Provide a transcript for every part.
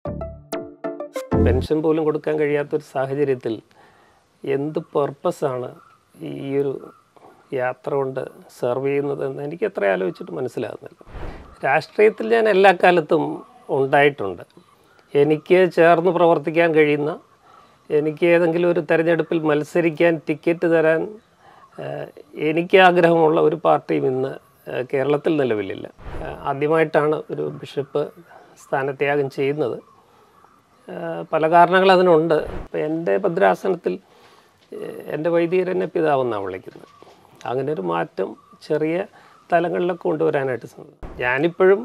Pension പോലും കൊടുക്കാൻ കഴിയാത്തൊരു സാഹചര്യത്തിൽ എന്ത് പർപ്പസാണ് ഈ ഒരു യാത്ര കൊണ്ട് സെർവ് ചെയ്യുന്നതെന്ന് എനിക്ക് എത്ര ആലോചിച്ചിട്ട് മനസ്സിലാകുന്നില്ല. രാഷ്ട്രീയത്തിൽ ഞാൻ എല്ലാ കാലത്തും ഉണ്ടായിട്ടുണ്ട്. എനിക്ക് ചേർന്ന് പ്രവർത്തിക്കാൻ കഴിയുന്ന, എനിക്ക് ഏതെങ്കിലും ഒരു തെരഞ്ഞെടുപ്പിൽ മത്സരിക്കാൻ ടിക്കറ്റ് തരാൻ എനിക്ക് ആഗ്രഹമുള്ള ഒരു പാർട്ടിയും ഇന്ന് കേരളത്തിൽ നിലവിലില്ല. ആദ്യമായിട്ടാണ് ഒരു ബിഷപ്പ് സ്ഥാനത്യാഗം ചെയ്യുന്നത്. പല കാരണങ്ങൾ അതിനുണ്ട്. ഇപ്പം എൻ്റെ ഭദ്രാസനത്തിൽ എൻ്റെ വൈദികരെന്നെ പിതാവെന്നാണ് വിളിക്കുന്നത്. അങ്ങനെ ഒരു മാറ്റം ചെറിയ തലങ്ങളിലൊക്കെ കൊണ്ടുവരാനായിട്ട് സാധിക്കും. ഞാനിപ്പോഴും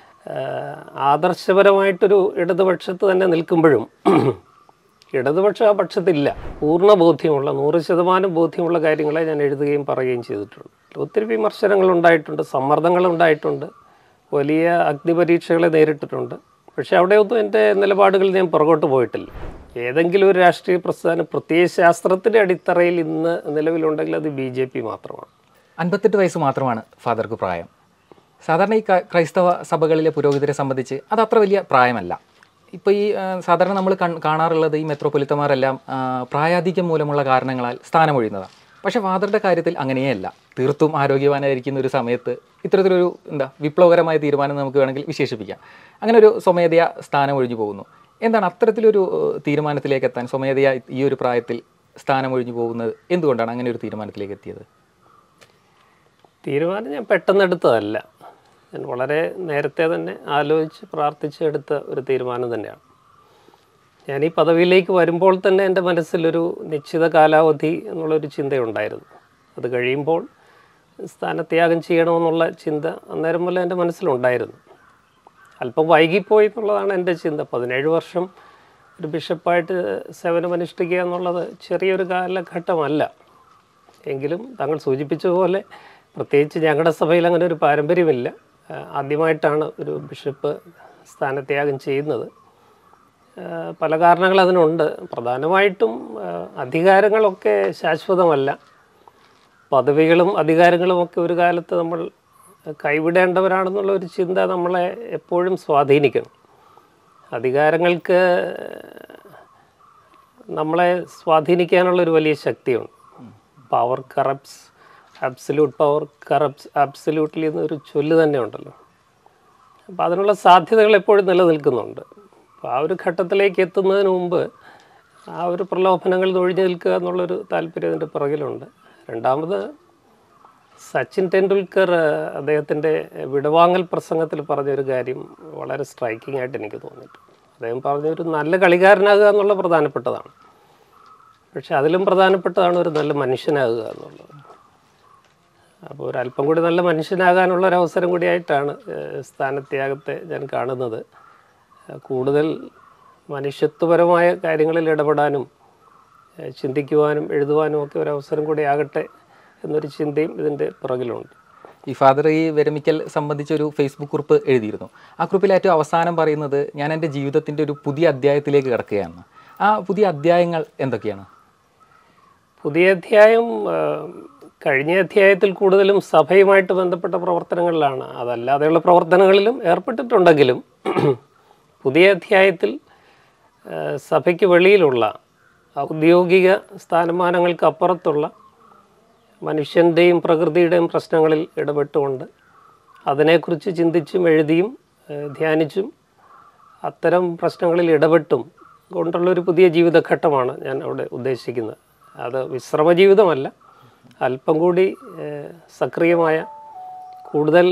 ആദർശപരമായിട്ടൊരു ഇടതുപക്ഷത്ത് തന്നെ നിൽക്കുമ്പോഴും ഇടതുപക്ഷം ആ പക്ഷത്തില്ല. പൂർണ്ണ ബോധ്യമുള്ള 100% ബോധ്യമുള്ള കാര്യങ്ങളെ ഞാൻ എഴുതുകയും പറയുകയും ചെയ്തിട്ടുണ്ട്. ഒത്തിരി വിമർശനങ്ങളുണ്ടായിട്ടുണ്ട്, സമ്മർദ്ദങ്ങളുണ്ടായിട്ടുണ്ട്, വലിയ അഗ്നിപരീക്ഷകളെ നേരിട്ടിട്ടുണ്ട്. പക്ഷേ അവിടെയൊന്നും എൻ്റെ നിലപാടുകളിൽ ഞാൻ പുറകോട്ട് പോയിട്ടില്ല. ഏതെങ്കിലും ഒരു രാഷ്ട്രീയ പ്രസ്ഥാനം പ്രത്യയശാസ്ത്രത്തിൻ്റെ അടിത്തറയിൽ ഇന്ന് നിലവിലുണ്ടെങ്കിൽ അത് BJP മാത്രമാണ്. 58 വയസ്സ് മാത്രമാണ് ഫാദർക്ക് പ്രായം. സാധാരണ ഈ ക്രൈസ്തവ സഭകളിലെ പുരോഹിതരെ സംബന്ധിച്ച് അത് അത്ര വലിയ പ്രായമല്ല. ഇപ്പോൾ ഈ സാധാരണ നമ്മൾ കാണാറുള്ളത് ഈ മെത്രോപൊലിത്തമാരെല്ലാം പ്രായാധിക്യം മൂലമുള്ള കാരണങ്ങളാൽ സ്ഥാനമൊഴിയുന്നതാണ്. പക്ഷേ ഫാദറുടെ കാര്യത്തിൽ അങ്ങനെയല്ല. തീർത്തും ആരോഗ്യവാനായിരിക്കുന്ന ഒരു സമയത്ത് ഇത്തരത്തിലൊരു വിപ്ലവകരമായ തീരുമാനം നമുക്ക് വേണമെങ്കിൽ വിശേഷിപ്പിക്കാം. അങ്ങനെ ഒരു സ്വമേധയാ സ്ഥാനം ഒഴിഞ്ഞു പോകുന്നു. എന്താണ് അത്തരത്തിലൊരു തീരുമാനത്തിലേക്ക് എത്താൻ സ്വമേധയാ ഈ ഒരു പ്രായത്തിൽ സ്ഥാനം ഒഴിഞ്ഞു പോകുന്നത് എന്തുകൊണ്ടാണ് അങ്ങനെ ഒരു തീരുമാനത്തിലേക്ക് എത്തിയത്? തീരുമാനം ഞാൻ പെട്ടെന്നെടുത്തതല്ല. ഞാൻ വളരെ നേരത്തെ തന്നെ ആലോചിച്ച് പ്രാർത്ഥിച്ച് എടുത്ത ഒരു തീരുമാനം തന്നെയാണ്. ഞാൻ ഈ പദവിയിലേക്ക് വരുമ്പോൾ തന്നെ എൻ്റെ മനസ്സിലൊരു നിശ്ചിത കാലാവധി എന്നുള്ളൊരു ചിന്തയുണ്ടായിരുന്നു. അത് കഴിയുമ്പോൾ സ്ഥാനത്യാഗം ചെയ്യണമെന്നുള്ള ചിന്ത അന്നേരം മുതലേ എൻ്റെ മനസ്സിലുണ്ടായിരുന്നു. അല്പം വൈകിപ്പോയി എന്നുള്ളതാണ് എൻ്റെ ചിന്ത. 17 വർഷം ഒരു ബിഷപ്പായിട്ട് സേവനമനുഷ്ഠിക്കുക എന്നുള്ളത് ചെറിയൊരു കാലഘട്ടമല്ല. എങ്കിലും താങ്കൾ സൂചിപ്പിച്ച പോലെ പ്രത്യേകിച്ച് ഞങ്ങളുടെ സഭയിൽ അങ്ങനെ ഒരു പാരമ്പര്യമില്ല. ആദ്യമായിട്ടാണ് ഒരു ബിഷപ്പ് സ്ഥാനത്യാഗം ചെയ്യുന്നത്. പല കാരണങ്ങൾ അതിനുണ്ട്. പ്രധാനമായിട്ടും അധികാരങ്ങളൊക്കെ ശാശ്വതമല്ല. പദവികളും അധികാരങ്ങളുമൊക്കെ ഒരു കാലത്ത് നമ്മൾ കൈവിടേണ്ടവരാണെന്നുള്ള ഒരു ചിന്ത നമ്മളെ എപ്പോഴും സ്വാധീനിക്കണം. അധികാരങ്ങൾക്ക് നമ്മളെ സ്വാധീനിക്കാനുള്ളൊരു വലിയ ശക്തിയുണ്ട്. Power corrupts, absolute power corrupts absolutely എന്നൊരു ചൊല്ല് തന്നെ ഉണ്ടല്ലോ. അപ്പോൾ അതിനുള്ള സാധ്യതകൾ എപ്പോഴും നിലനിൽക്കുന്നുണ്ട്. അപ്പോൾ ആ ഒരു ഘട്ടത്തിലേക്ക് എത്തുന്നതിന് മുമ്പ് ആ ഒരു പ്രലോഭനങ്ങളിൽ ഒഴിഞ്ഞു നിൽക്കുക എന്നുള്ളൊരു താല്പര്യം അതിൻ്റെ പുറകിലുണ്ട്. രണ്ടാമത് സച്ചിൻ ടെണ്ടുൽക്കർ അദ്ദേഹത്തിൻ്റെ വിടവാങ്ങൽ പ്രസംഗത്തിൽ പറഞ്ഞൊരു കാര്യം വളരെ സ്ട്രൈക്കിംഗ് ആയിട്ട് എനിക്ക് തോന്നിയിട്ടുണ്ട്. അദ്ദേഹം പറഞ്ഞൊരു നല്ല കളിക്കാരനാകുക എന്നുള്ള പ്രധാനപ്പെട്ടതാണ്. പക്ഷെ അതിലും പ്രധാനപ്പെട്ടതാണ് ഒരു നല്ല മനുഷ്യനാകുക എന്നുള്ളത്. അപ്പോൾ ഒരല്പം കൂടി നല്ല മനുഷ്യനാകാനുള്ളൊരവസരം കൂടിയായിട്ടാണ് സ്ഥാനത്യാഗത്തെ ഞാൻ കാണുന്നത്. കൂടുതൽ മനുഷ്യത്വപരമായ കാര്യങ്ങളിൽ ഇടപെടാനും ചിന്തിക്കുവാനും എഴുതുവാനും ഒക്കെ ഒരവസരം കൂടി ആകട്ടെ എന്നൊരു ചിന്തയും ഇതിൻ്റെ പുറകിലുണ്ട്. ഈ ഫാദർ ഈ വിരമിക്കൽ സംബന്ധിച്ചൊരു ഫേസ്ബുക്ക് കുറിപ്പ് എഴുതിയിരുന്നു. ആ കുറിപ്പിൽ ഏറ്റവും അവസാനം പറയുന്നത് ഞാൻ എൻ്റെ ജീവിതത്തിൻ്റെ ഒരു പുതിയ അധ്യായത്തിലേക്ക് കിടക്കുകയാണ്. ആ പുതിയ അധ്യായങ്ങൾ എന്തൊക്കെയാണ്? പുതിയ അധ്യായം കഴിഞ്ഞ അധ്യായത്തിൽ കൂടുതലും സഭയുമായിട്ട് ബന്ധപ്പെട്ട പ്രവർത്തനങ്ങളിലാണ്. അതല്ലാതെയുള്ള പ്രവർത്തനങ്ങളിലും ഏർപ്പെട്ടിട്ടുണ്ടെങ്കിലും പുതിയ അധ്യായത്തിൽ സഭയ്ക്ക് വെളിയിലുള്ള ഔദ്യോഗിക സ്ഥാനമാനങ്ങൾക്ക് അപ്പുറത്തുള്ള മനുഷ്യൻ്റെയും പ്രകൃതിയുടെയും പ്രശ്നങ്ങളിൽ ഇടപെട്ടുകൊണ്ട് അതിനെക്കുറിച്ച് ചിന്തിച്ചും എഴുതിയും ധ്യാനിച്ചും അത്തരം പ്രശ്നങ്ങളിൽ ഇടപെട്ടും കൊണ്ടുള്ളൊരു പുതിയ ജീവിതഘട്ടമാണ് ഞാൻ അവിടെ ഉദ്ദേശിക്കുന്നത്. അത് വിശ്രമ ജീവിതമല്ല, അല്പം കൂടി സക്രിയമായ കൂടുതൽ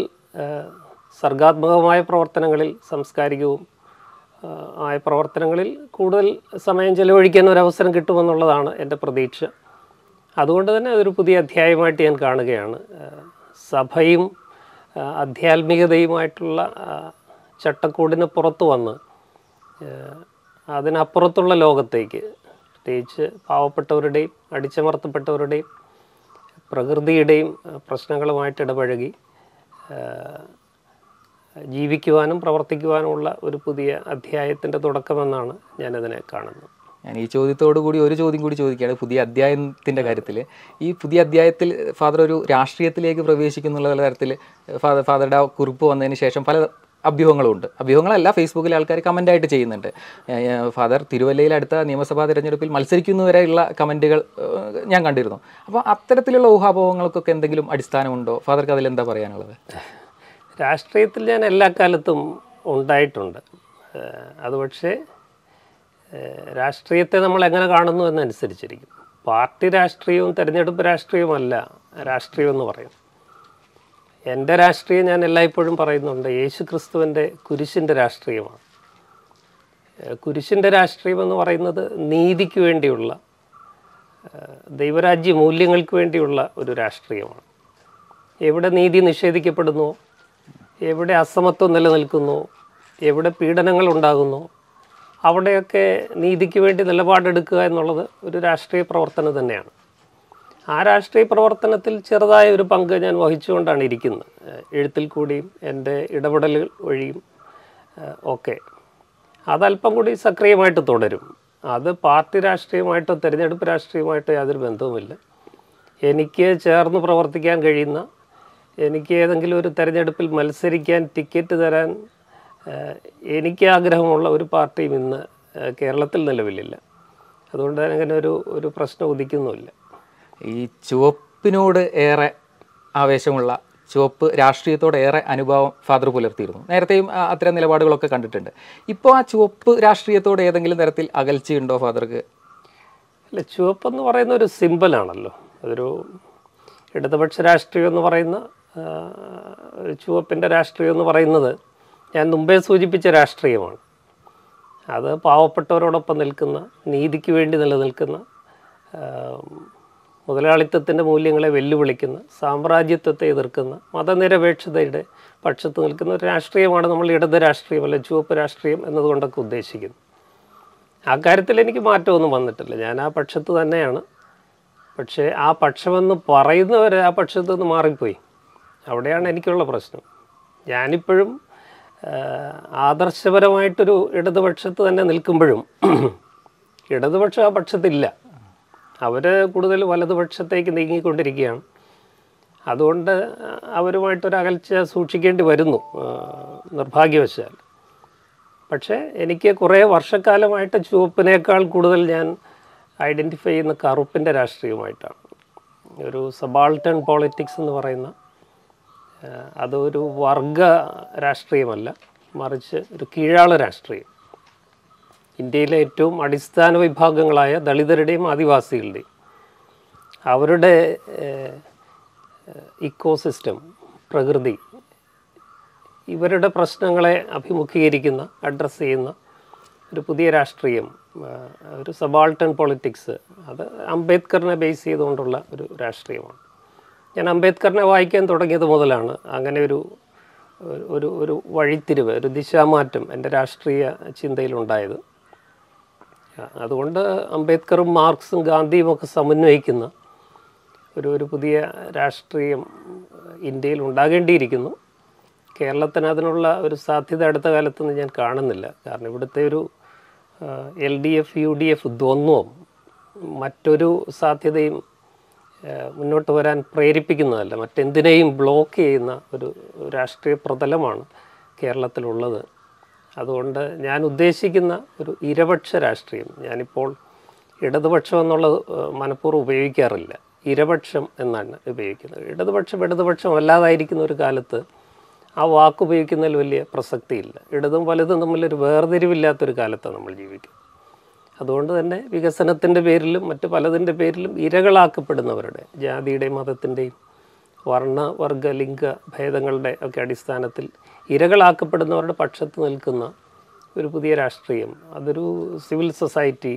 സർഗാത്മകമായ പ്രവർത്തനങ്ങളിൽ, സാംസ്കാരികവും ആയ പ്രവർത്തനങ്ങളിൽ കൂടുതൽ സമയം ചെലവഴിക്കാൻ ഒരവസരം കിട്ടുമെന്നുള്ളതാണ് എൻ്റെ പ്രതീക്ഷ. അതുകൊണ്ട് തന്നെ അതൊരു പുതിയ അധ്യായമായിട്ട് ഞാൻ കാണുകയാണ്. സഭയും ആധ്യാത്മികതയുമായിട്ടുള്ള ചട്ടക്കൂടിന് പുറത്തു വന്ന് അതിനപ്പുറത്തുള്ള ലോകത്തേക്ക്, പ്രത്യേകിച്ച് പാവപ്പെട്ടവരുടെയും അടിച്ചമർത്തപ്പെട്ടവരുടെയും പ്രകൃതിയുടെയും പ്രശ്നങ്ങളുമായിട്ട് ഇടപഴകി ജീവിക്കുവാനും പ്രവർത്തിക്കുവാനുമുള്ള ഒരു പുതിയ അധ്യായത്തിൻ്റെ തുടക്കമെന്നാണ് ഞാനതിനെ കാണുന്നത്. ഞാൻ ഈ ചോദ്യത്തോടു കൂടി ഒരു ചോദ്യം കൂടി ചോദിക്കുകയാണ്. പുതിയ അധ്യായത്തിൻ്റെ കാര്യത്തിൽ ഈ പുതിയ അധ്യായത്തിൽ ഫാദർ ഒരു രാഷ്ട്രീയത്തിലേക്ക് പ്രവേശിക്കുന്നുള്ള തരത്തിൽ ഫാദറുടെ ആ കുറിപ്പ് വന്നതിന് ശേഷം പല അഭ്യൂഹങ്ങളുണ്ട്. അഭ്യൂഹങ്ങളല്ല, ഫേസ്ബുക്കിലെ ആൾക്കാർ കമൻ്റായിട്ട് ചെയ്യുന്നുണ്ട്. ഫാദർ തിരുവല്ലയിൽ അടുത്ത നിയമസഭാ തിരഞ്ഞെടുപ്പിൽ മത്സരിക്കുന്നവരെയുള്ള കമൻറ്റുകൾ ഞാൻ കണ്ടിരുന്നു. അപ്പോൾ അത്തരത്തിലുള്ള ഊഹാപോഹങ്ങൾക്കൊക്കെ എന്തെങ്കിലും അടിസ്ഥാനമുണ്ടോ? ഫാദർക്ക് അതിലെന്താ പറയാനുള്ളത്? രാഷ്ട്രീയത്തിൽ ഞാൻ എല്ലാ കാലത്തും ഉണ്ടായിട്ടുണ്ട്. അത് പക്ഷേ രാഷ്ട്രീയത്തെ നമ്മൾ എങ്ങനെ കാണുന്നു എന്നനുസരിച്ചിരിക്കും. പാർട്ടി രാഷ്ട്രീയവും തെരഞ്ഞെടുപ്പ് രാഷ്ട്രീയവുമല്ല രാഷ്ട്രീയം എന്ന് പറയും. എൻ്റെ രാഷ്ട്രീയം ഞാൻ എല്ലായ്പ്പോഴും പറയുന്നുണ്ട്, യേശു ക്രിസ്തുവിൻ്റെ കുരിശിൻ്റെ രാഷ്ട്രീയമാണ്. കുരിശിൻ്റെ രാഷ്ട്രീയം എന്ന് പറയുന്നത് നീതിക്ക് വേണ്ടിയുള്ള, ദൈവരാജ്യ മൂല്യങ്ങൾക്ക് വേണ്ടിയുള്ള ഒരു രാഷ്ട്രീയമാണ്. എവിടെ നീതി നിഷേധിക്കപ്പെടുന്നു, എവിടെ അസമത്വം നിലനിൽക്കുന്നു, എവിടെ പീഡനങ്ങൾ ഉണ്ടാകുന്നു, അവിടെയൊക്കെ നീതിക്ക് വേണ്ടി നിലപാടെടുക്കുക എന്നുള്ളത് ഒരു രാഷ്ട്രീയ പ്രവർത്തനം തന്നെയാണ്. ആ രാഷ്ട്രീയ പ്രവർത്തനത്തിൽ ചെറുതായ ഒരു പങ്ക് ഞാൻ വഹിച്ചുകൊണ്ടാണ് ഇരിക്കുന്നത്. എഴുത്തിൽ കൂടിയും എൻ്റെ ഇടപെടലുകൾ വഴിയും ഒക്കെ. അതല്പം കൂടി സക്രിയമായിട്ട് തുടരും. അത് പാർട്ടി രാഷ്ട്രീയമായിട്ടോ തിരഞ്ഞെടുപ്പ് രാഷ്ട്രീയമായിട്ടോ യാതൊരു ബന്ധവുമില്ല. എനിക്ക് ചേർന്ന് പ്രവർത്തിക്കാൻ കഴിയുന്ന, എനിക്ക് ഏതെങ്കിലും ഒരു തിരഞ്ഞെടുപ്പിൽ മത്സരിക്കാൻ ടിക്കറ്റ് തരാൻ എനിക്ക് ആഗ്രഹമുള്ള ഒരു പാർട്ടിയും ഇന്ന് കേരളത്തിൽ നിലവിലില്ല. അതുകൊണ്ട് അങ്ങനെ ഒരു പ്രശ്നം ഉദിക്കുന്നുമില്ല. ഈ ചുവപ്പിനോട് ഏറെ ആവേശമുള്ള, ചുവപ്പ് രാഷ്ട്രീയത്തോട് ഏറെ അനുഭവം ഫാദർ പുലർത്തിയിരുന്നു. നേരത്തെയും അത്തരം നിലപാടുകളൊക്കെ കണ്ടിട്ടുണ്ട്. ഇപ്പോൾ ആ ചുവപ്പ് രാഷ്ട്രീയത്തോട് ഏതെങ്കിലും തരത്തിൽ അകൽച്ചയുണ്ടോ ഫാദർക്ക്? അല്ല, ചുവപ്പെന്ന് പറയുന്ന ഒരു സിമ്പലാണല്ലോ. അതൊരു ഇടതുപക്ഷ രാഷ്ട്രീയം എന്ന് പറയുന്ന, ചുവപ്പിൻ്റെ രാഷ്ട്രീയം എന്ന് പറയുന്നത് ഞാൻ മുമ്പേ സൂചിപ്പിച്ച രാഷ്ട്രീയമാണ്. അത് പാവപ്പെട്ടവരോടൊപ്പം നിൽക്കുന്ന, നീതിക്ക് വേണ്ടി നിലനിൽക്കുന്ന, മുതലാളിത്തത്തിൻ്റെ മൂല്യങ്ങളെ വെല്ലുവിളിക്കുന്ന, സാമ്രാജ്യത്വത്തെ എതിർക്കുന്ന, മതനിരപേക്ഷതയുടെ പക്ഷത്ത് നിൽക്കുന്ന ഒരു രാഷ്ട്രീയമാണ് നമ്മൾ ഇടത് രാഷ്ട്രീയം അല്ലെ ചുവപ്പ് രാഷ്ട്രീയം എന്നതുകൊണ്ടൊക്കെ ഉദ്ദേശിക്കുന്നത്. ആ കാര്യത്തിൽ എനിക്ക് മാറ്റമൊന്നും വന്നിട്ടില്ല. ഞാൻ ആ പക്ഷത്ത് തന്നെയാണ്. പക്ഷേ ആ പക്ഷമെന്ന് പറയുന്നവർ ആ പക്ഷത്ത് നിന്ന് മാറിപ്പോയി. അവിടെയാണ് എനിക്കുള്ള പ്രശ്നം. ഞാനിപ്പോഴും ആദർശപരമായിട്ടൊരു ഇടതുപക്ഷത്ത് തന്നെ നിൽക്കുമ്പോഴും ഇടതുപക്ഷം ആ പക്ഷത്തില്ല. അവർ കൂടുതൽ വലതുപക്ഷത്തേക്ക് നീങ്ങിക്കൊണ്ടിരിക്കുകയാണ്. അതുകൊണ്ട് അവരുമായിട്ടൊരകൽച്ച സൂക്ഷിക്കേണ്ടി വരുന്നു നിർഭാഗ്യവശാൽ. പക്ഷേ എനിക്ക് കുറേ വർഷക്കാലമായിട്ട് ചുവപ്പിനേക്കാൾ കൂടുതൽ ഞാൻ ഐഡൻറ്റിഫൈ ചെയ്യുന്ന കറുപ്പിൻ്റെ രാഷ്ട്രീയമായിട്ടാണ്. ഒരു സബാൾട്ടൺ പോളിറ്റിക്സ് എന്ന് പറയുന്ന, അതൊരു വർഗ രാഷ്ട്രീയമല്ല, മറിച്ച് ഒരു കീഴാള രാഷ്ട്രീയം. ഇന്ത്യയിലെ ഏറ്റവും അടിസ്ഥാന വിഭാഗങ്ങളായ ദളിതരുടെയും ആദിവാസികളുടെയും അവരുടെ ഇക്കോസിസ്റ്റം, പ്രകൃതി, ഇവരുടെ പ്രശ്നങ്ങളെ അഭിമുഖീകരിക്കുന്ന, അഡ്രസ്സ് ചെയ്യുന്ന ഒരു പുതിയ രാഷ്ട്രീയം, ഒരു സബാൾട്ടൺ പൊളിറ്റിക്സ്, അത് അംബേദ്കറിനെ ബേസ് ചെയ്തുകൊണ്ടുള്ള ഒരു രാഷ്ട്രീയമാണ്. ഞാൻ അംബേദ്കറിനെ വായിക്കാൻ തുടങ്ങിയത് മുതലാണ് അങ്ങനെ ഒരു ഒരു വഴിത്തിരിവ്, ഒരു ദിശാമാറ്റം എൻ്റെ രാഷ്ട്രീയ ചിന്തയിലുണ്ടായത്. അതുകൊണ്ട് അംബേദ്കറും മാർക്സും ഗാന്ധിയും ഒക്കെ സമന്വയിക്കുന്ന ഒരു പുതിയ രാഷ്ട്രീയം ഇന്ത്യയിൽ ഉണ്ടാകേണ്ടിയിരിക്കുന്നു. കേരളത്തിന് അതിനുള്ള ഒരു സാധ്യത അടുത്ത കാലത്തൊന്നും ഞാൻ കാണുന്നില്ല. കാരണം ഇവിടുത്തെ ഒരു LDF UDF ദ്വന്ദ്വം മറ്റൊരു സാധ്യതയും മുന്നോട്ട് വരാൻ പ്രേരിപ്പിക്കുന്നതല്ല, മറ്റെന്തിനേയും ബ്ലോക്ക് ചെയ്യുന്ന ഒരു രാഷ്ട്രീയ പ്രതലമാണ് കേരളത്തിലുള്ളത്. അതുകൊണ്ട് ഞാൻ ഉദ്ദേശിക്കുന്ന ഒരു ഇരപക്ഷ രാഷ്ട്രീയം, ഞാനിപ്പോൾ ഇടതുപക്ഷം എന്നുള്ളത് മനഃപൂർവ്വം ഉപയോഗിക്കാറില്ല, ഇരപക്ഷം എന്നാണ് ഉപയോഗിക്കുന്നത്. ഇടതുപക്ഷം അല്ലാതായിരിക്കുന്ന ഒരു കാലത്ത് ആ വാക്ക് ഉപയോഗിക്കുന്നതിൽ വലിയ പ്രസക്തിയില്ല. ഇടതും വലതും തമ്മിലൊരു വേർതിരിവില്ലാത്തൊരു കാലത്താണ് നമ്മൾ ജീവിക്കുന്നത്. അതുകൊണ്ട് തന്നെ വികസനത്തിൻ്റെ പേരിലും മറ്റ് പലതിൻ്റെ പേരിലും ഇരകളാക്കപ്പെടുന്നവരുടെ, ജാതിയുടെയും മതത്തിൻ്റെയും വർണ്ണ ലിംഗ ഭേദങ്ങളുടെ ഒക്കെ അടിസ്ഥാനത്തിൽ ഇരകളാക്കപ്പെടുന്നവരുടെ പക്ഷത്ത് നിൽക്കുന്ന ഒരു പുതിയ രാഷ്ട്രീയം, അതൊരു സിവിൽ സൊസൈറ്റി,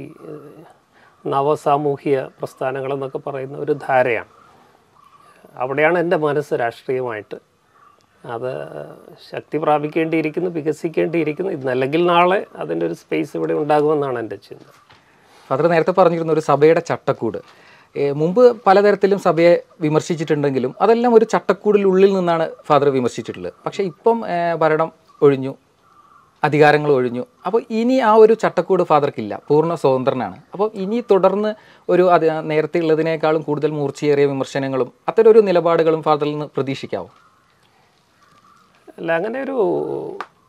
നവസാമൂഹിക പ്രസ്ഥാനങ്ങളെന്നൊക്കെ പറയുന്ന ഒരു ധാരയാണ്. അവിടെയാണ് എൻ്റെ മനസ്സ് രാഷ്ട്രീയമായിട്ട്. അത് ശക്തി പ്രാപിക്കേണ്ടിയിരിക്കുന്നു, വികസിക്കേണ്ടിയിരിക്കുന്നു. ഇന്നല്ലെങ്കിൽ നാളെ അതിൻ്റെ ഒരു സ്പേസ് ഇവിടെ ഉണ്ടാകുമെന്നാണ് എൻ്റെ ചിന്ത. ഫാദർ നേരത്തെ പറഞ്ഞിരുന്ന ഒരു സഭയുടെ ചട്ടക്കൂട്, മുമ്പ് പലതരത്തിലും സഭയെ വിമർശിച്ചിട്ടുണ്ടെങ്കിലും അതെല്ലാം ഒരു ചട്ടക്കൂടിനുള്ളിൽ നിന്നാണ് ഫാദർ വിമർശിച്ചിട്ടുള്ളത്. പക്ഷേ ഇപ്പം ഭരണം ഒഴിഞ്ഞു, അധികാരങ്ങൾ ഒഴിഞ്ഞു. അപ്പോൾ ഇനി ആ ഒരു ചട്ടക്കൂട് ഫാദർക്കില്ല, പൂർണ്ണ സ്വതന്ത്രനാണ്. അപ്പോൾ ഇനി തുടർന്ന് ഒരു നേരത്തെ ഉള്ളതിനേക്കാളും കൂടുതൽ മൂർച്ചയേറിയ വിമർശനങ്ങളും അത്തരം ഒരു നിലപാടുകളും ഫാദറിൽ നിന്ന് പ്രതീക്ഷിക്കാവോ? അല്ല, അങ്ങനെ ഒരു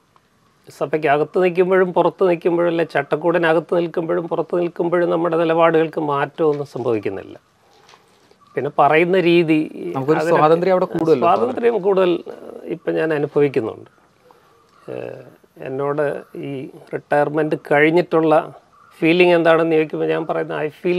സഭയ്ക്കകത്ത് നിൽക്കുമ്പോഴും പുറത്ത് നിൽക്കുമ്പോഴും, അല്ലെ ചട്ടക്കൂടിനകത്ത് നിൽക്കുമ്പോഴും പുറത്ത് നിൽക്കുമ്പോഴും നമ്മുടെ നിലപാടുകൾക്ക് മാറ്റമൊന്നും സംഭവിക്കുന്നില്ല. പിന്നെ പറയുന്ന രീതി, സ്വാതന്ത്ര്യം കൂടുതൽ ഇപ്പം ഞാൻ അനുഭവിക്കുന്നുണ്ട്. എന്നോട് ഈ റിട്ടയർമെൻറ്റ് കഴിഞ്ഞിട്ടുള്ള ഫീലിംഗ് എന്താണെന്ന് ചോദിക്കുമ്പോൾ ഞാൻ പറയുന്നത്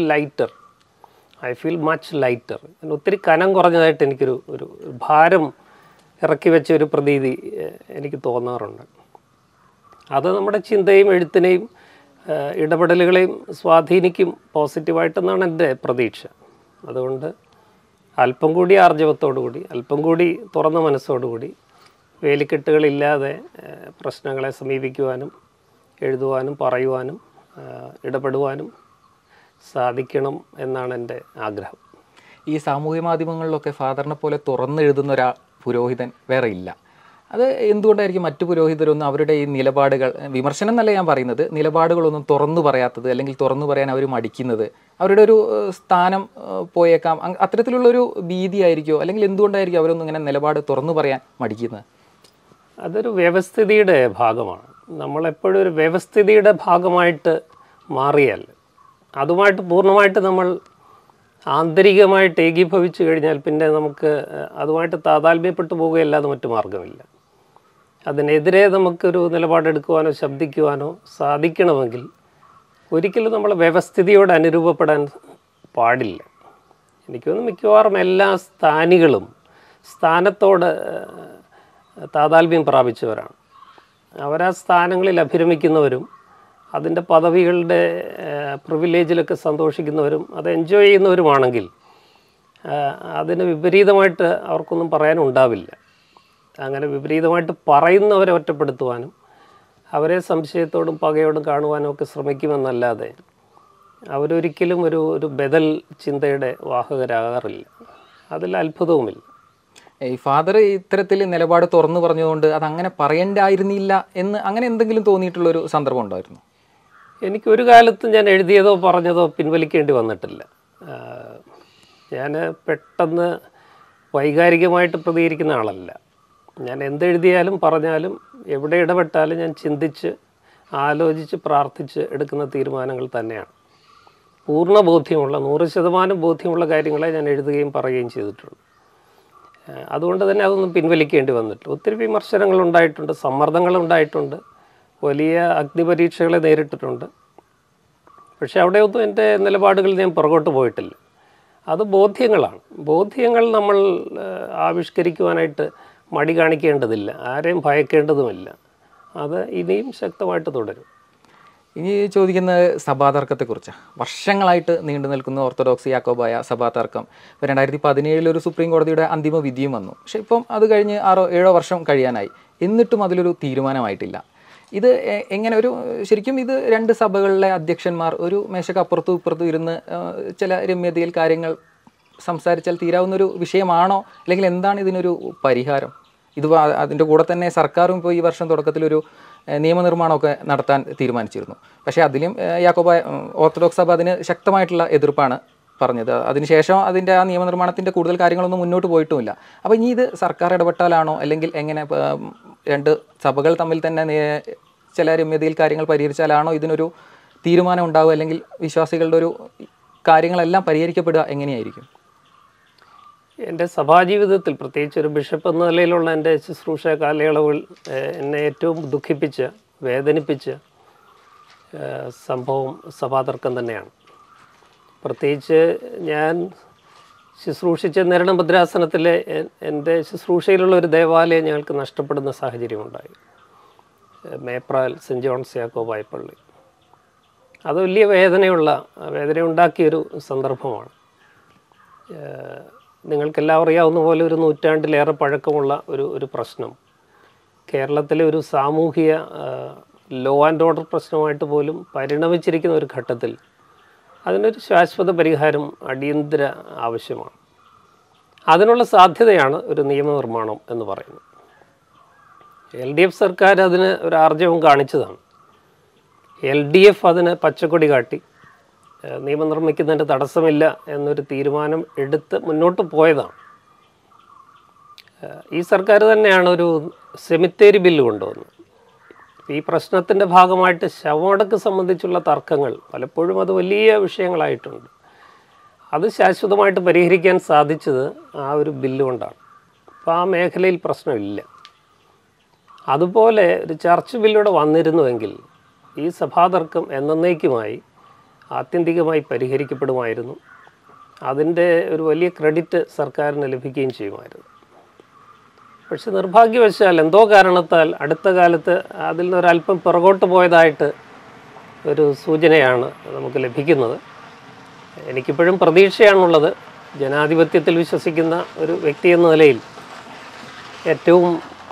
ഐ ഫീൽ മച്ച് ലൈറ്റർ. ഒത്തിരി കനം കുറഞ്ഞതായിട്ട് എനിക്കൊരു ഭാരം ഇറക്കി വെച്ച ഒരു പ്രതീതി എനിക്ക് തോന്നാറുണ്ട്. അത് നമ്മുടെ ചിന്തയും എഴുത്തിനെയും ഇടപെടലുകളെയും സ്വാധീനിക്കും പോസിറ്റീവായിട്ടെന്നാണ് എൻ്റെ പ്രതീക്ഷ. അതുകൊണ്ട് അല്പം കൂടി ആർജവത്തോടുകൂടി, അല്പം കൂടി തുറന്ന മനസ്സോടുകൂടി, വേലിക്കെട്ടുകളില്ലാതെ പ്രശ്നങ്ങളെ സമീപിക്കുവാനും എഴുതുവാനും പറയുവാനും ഇടപെടുവാനും സാധിക്കണം എന്നാണ് എൻ്റെ ആഗ്രഹം. ഈ സാമൂഹ്യ മാധ്യമങ്ങളിലൊക്കെ ഫാദറിനെ പോലെ തുറന്നെഴുതുന്ന ഒരാൾ പുരോഹിതൻ വേറെ ഇല്ല. അത് എന്തുകൊണ്ടായിരിക്കും മറ്റു പുരോഹിതരൊന്നും അവരുടെ ഈ നിലപാടുകൾ, വിമർശനം എന്നല്ല ഞാൻ പറയുന്നത്, നിലപാടുകളൊന്നും തുറന്നു പറയാത്തത്, അല്ലെങ്കിൽ തുറന്നു പറയാൻ അവർ മടിക്കുന്നത്? അവരുടെ ഒരു സ്ഥാനം പോയേക്കാം, അത്തരത്തിലുള്ളൊരു ഭീതിയായിരിക്കുമോ? അല്ലെങ്കിൽ എന്തുകൊണ്ടായിരിക്കും അവരൊന്നും ഇങ്ങനെ നിലപാട് തുറന്നു പറയാൻ മടിക്കുന്നത്? അതൊരു വ്യവസ്ഥിതിയുടെ ഭാഗമാണ്. നമ്മളെപ്പോഴും ഒരു വ്യവസ്ഥിതിയുടെ ഭാഗമായിട്ട് മാറിയാൽ, അതുമായിട്ട് പൂർണ്ണമായിട്ട് നമ്മൾ ആന്തരികമായിട്ട് ഏകീഭവിച്ചു കഴിഞ്ഞാൽ പിന്നെ നമുക്ക് അതുമായിട്ട് താതാത്മ്യപ്പെട്ടു പോവുകയല്ലാതെ മറ്റു മാർഗമില്ല. അതിനെതിരെ നമുക്കൊരു നിലപാടെടുക്കുവാനോ ശബ്ദിക്കുവാനോ സാധിക്കണമെങ്കിൽ ഒരിക്കലും നമ്മൾ വ്യവസ്ഥിതിയോട് അനുരൂപപ്പെടാൻ പാടില്ല. എനിക്ക് തോന്നുന്നു മിക്കവാറും എല്ലാ സ്ഥാനികളും സ്ഥാനത്തോട് താതാത്മ്യം പ്രാപിച്ചവരാണ്. അവരാ സ്ഥാനങ്ങളിൽ അഭിരമിക്കുന്നവരും അതിൻ്റെ പദവികളുടെ പ്രിവിലേജിലൊക്കെ സന്തോഷിക്കുന്നവരും അത് എൻജോയ് ചെയ്യുന്നവരുമാണെങ്കിൽ അതിന് വിപരീതമായിട്ട് അവർക്കൊന്നും പറയാനുണ്ടാവില്ല. അങ്ങനെ വിപരീതമായിട്ട് പറയുന്നവരെ ഒറ്റപ്പെടുത്തുവാനും അവരെ സംശയത്തോടും പകയോടും കാണുവാനും ഒക്കെ ശ്രമിക്കുമെന്നല്ലാതെ അവരൊരിക്കലും ഒരു ബദൽ ചിന്തയുടെ വാഹകരാകാറില്ല. അതിൽ അത്ഭുതവുമില്ല. ഈ ഫാദർ ഇത്തരത്തിൽ നിലപാട് തുറന്നു പറഞ്ഞതുകൊണ്ട് അതങ്ങനെ പറയണ്ടായിരുന്നില്ല എന്ന് അങ്ങനെ എന്തെങ്കിലും തോന്നിയിട്ടുള്ളൊരു സന്ദർഭം ഉണ്ടായിരുന്നു? എനിക്കൊരു കാലത്തും ഞാൻ എഴുതിയതോ പറഞ്ഞതോ പിൻവലിക്കേണ്ടി വന്നിട്ടില്ല. ഞാൻ പെട്ടെന്ന് വൈകാരികമായിട്ട് പ്രതികരിക്കുന്ന ആളല്ല. ഞാൻ എന്തെഴുതിയാലും പറഞ്ഞാലും എവിടെ ഇടപെട്ടാലും ഞാൻ ചിന്തിച്ച് ആലോചിച്ച് പ്രാർത്ഥിച്ച് എടുക്കുന്ന തീരുമാനങ്ങൾ തന്നെയാണ്. പൂർണ്ണ ബോധ്യമുള്ള 100% ബോധ്യമുള്ള കാര്യങ്ങളെ ഞാൻ എഴുതുകയും പറയുകയും ചെയ്തിട്ടുള്ളൂ. അതുകൊണ്ട് തന്നെ അതൊന്നും പിൻവലിക്കേണ്ടി വന്നിട്ടില്ല. ഒത്തിരി വിമർശനങ്ങളുണ്ടായിട്ടുണ്ട്, സമ്മർദ്ദങ്ങളുണ്ടായിട്ടുണ്ട്, വലിയ അഗ്നിപരീക്ഷകളെ നേരിട്ടിട്ടുണ്ട്. പക്ഷെ അവിടെയൊന്നും എൻ്റെ നിലപാടുകളിൽ ഞാൻ പുറകോട്ട് പോയിട്ടില്ല. അത് ബോധ്യങ്ങളാണ്. ബോധ്യങ്ങൾ നമ്മൾ ആവിഷ്കരിക്കുവാനായിട്ട് മടി കാണിക്കേണ്ടതില്ല, ആരെയും ഭയക്കേണ്ടതുമില്ല. അത് ഇനിയും ശക്തമായിട്ട് തുടരും. ഇനി ചോദിക്കുന്നത് സഭാതർക്കത്തെക്കുറിച്ചാണ്. വർഷങ്ങളായിട്ട് നീണ്ടു നിൽക്കുന്ന ഓർത്തഡോക്സ് യാക്കോബായ സഭാതർക്കം. ഇപ്പോൾ 2017 ഒരു സുപ്രീം കോടതിയുടെ അന്തിമ വിധിയും വന്നു. പക്ഷേ ഇപ്പം അത് കഴിഞ്ഞ് 6-7 വർഷം കഴിയാനായി, എന്നിട്ടും അതിലൊരു തീരുമാനമായിട്ടില്ല. ഇത് എങ്ങനെ ശരിക്കും ഇത് രണ്ട് സഭകളിലെ അധ്യക്ഷന്മാർ ഒരു മേശക്ക് അപ്പുറത്തും ഇപ്പുറത്തും ഇരുന്ന് ചില രമ്യതയിൽ കാര്യങ്ങൾ സംസാരിച്ചാൽ തീരാവുന്നൊരു വിഷയമാണോ? അല്ലെങ്കിൽ എന്താണ് ഇതിനൊരു പരിഹാരം? ഇത് അതിൻ്റെ കൂടെ തന്നെ സർക്കാരും ഇപ്പോൾ ഈ വർഷം തുടക്കത്തിലൊരു നിയമനിർമ്മാണമൊക്കെ നടത്താൻ തീരുമാനിച്ചിരുന്നു. പക്ഷേ അതിലും യാക്കോബായ ഓർത്തഡോക്സ് സഭ അതിന് ശക്തമായിട്ടുള്ള എതിർപ്പാണ് പറഞ്ഞത്. അതിനുശേഷം അതിൻ്റെ ആ നിയമനിർമ്മാണത്തിൻ്റെ കൂടുതൽ കാര്യങ്ങളൊന്നും മുന്നോട്ട് പോയിട്ടുമില്ല. അപ്പോൾ ഇനി ഇത് സർക്കാർ ഇടപെട്ടാലാണോ, അല്ലെങ്കിൽ എങ്ങനെ രണ്ട് സഭകൾ തമ്മിൽ തന്നെ ചില രമ്യതയിൽ കാര്യങ്ങൾ പരിഹരിച്ചാലാണോ ഇതിനൊരു തീരുമാനം ഉണ്ടാവുക, അല്ലെങ്കിൽ വിശ്വാസികളുടെ ഒരു കാര്യങ്ങളെല്ലാം പരിഹരിക്കപ്പെടുക എങ്ങനെയായിരിക്കും? എൻ്റെ സഭാജീവിതത്തിൽ, പ്രത്യേകിച്ച് ഒരു ബിഷപ്പ് എന്ന നിലയിലുള്ള എൻ്റെ ശുശ്രൂഷ കാലയളവിൽ എന്നെ ഏറ്റവും ദുഃഖിപ്പിച്ച, വേദനിപ്പിച്ച സംഭവം സഭാതർക്കം തന്നെയാണ്. പ്രത്യേകിച്ച് ഞാൻ ശുശ്രൂഷിച്ച നിരണം ഭദ്രാസനത്തിലെ എൻ്റെ ശുശ്രൂഷയിലുള്ള ഒരു ദേവാലയം ഞങ്ങൾക്ക് നഷ്ടപ്പെടുന്ന സാഹചര്യമുണ്ടായി. മേപ്രാൽ സെൻറ്റ് ജോൺസ് യാക്കോബായ പള്ളി. അത് വലിയ വേദനയുണ്ടാക്കിയൊരു സന്ദർഭമാണ്. നിങ്ങൾക്കെല്ലാം അറിയാവുന്ന പോലെ ഒരു നൂറ്റാണ്ടിലേറെ പഴക്കമുള്ള ഒരു പ്രശ്നം കേരളത്തിലെ ഒരു സാമൂഹിക ലോ ആൻഡ് ഓർഡർ പ്രശ്നമായിട്ട് പോലും പരിണമിച്ചിരിക്കുന്ന ഒരു ഘട്ടത്തിൽ അതിനൊരു ശാശ്വത പരിഹാരം അടിയന്തര ആവശ്യമാണ്. അതിനുള്ള സാധ്യതയാണ് ഒരു നിയമനിർമ്മാണം എന്ന് പറയുന്നത്. LDF സർക്കാർ അതിന് ഒരു ആർജവം കാണിച്ചതാണ്. LDF അതിന് പച്ചക്കൊടി കാട്ടി നിയമം നിർമ്മിക്കുന്നതിൻ്റെ തടസ്സമില്ല എന്നൊരു തീരുമാനം എടുത്ത് മുന്നോട്ട് പോയതാണ്. ഈ സർക്കാർ തന്നെയാണ് ഒരു സെമിത്തേരി ബില്ല് കൊണ്ടുവന്നത്. ഈ പ്രശ്നത്തിൻ്റെ ഭാഗമായിട്ട് ശവമടക്ക് സംബന്ധിച്ചുള്ള തർക്കങ്ങൾ പലപ്പോഴും അത് വലിയ വിഷയങ്ങളായിട്ടുണ്ട്. അത് ശാശ്വതമായിട്ട് പരിഹരിക്കാൻ സാധിച്ചത് ആ ഒരു ബില്ല് കൊണ്ടാണ്. അപ്പോൾ ആ മേഖലയിൽ പ്രശ്നമില്ല. അതുപോലെ ഒരു ചർച്ച് ബില്ലൂടെ വന്നിരുന്നുവെങ്കിൽ ഈ സഭാതർക്കം എന്നേക്കുമായി ആത്യന്തികമായി പരിഹരിക്കപ്പെടുമായിരുന്നു. അതിൻ്റെ ഒരു വലിയ ക്രെഡിറ്റ് സർക്കാരിന് ലഭിക്കുകയും ചെയ്യുമായിരുന്നു. പക്ഷെ നിർഭാഗ്യവശാൽ എന്തോ കാരണത്താൽ അടുത്ത കാലത്ത് അതിൽ നിന്നൊരല്പം പിറകോട്ട് പോയതായിട്ട് ഒരു സൂചനയാണ് നമുക്ക് ലഭിക്കുന്നത്. എനിക്കിപ്പോഴും പ്രതീക്ഷയാണുള്ളത്. ജനാധിപത്യത്തിൽ വിശ്വസിക്കുന്ന ഒരു വ്യക്തി എന്ന നിലയിൽ ഏറ്റവും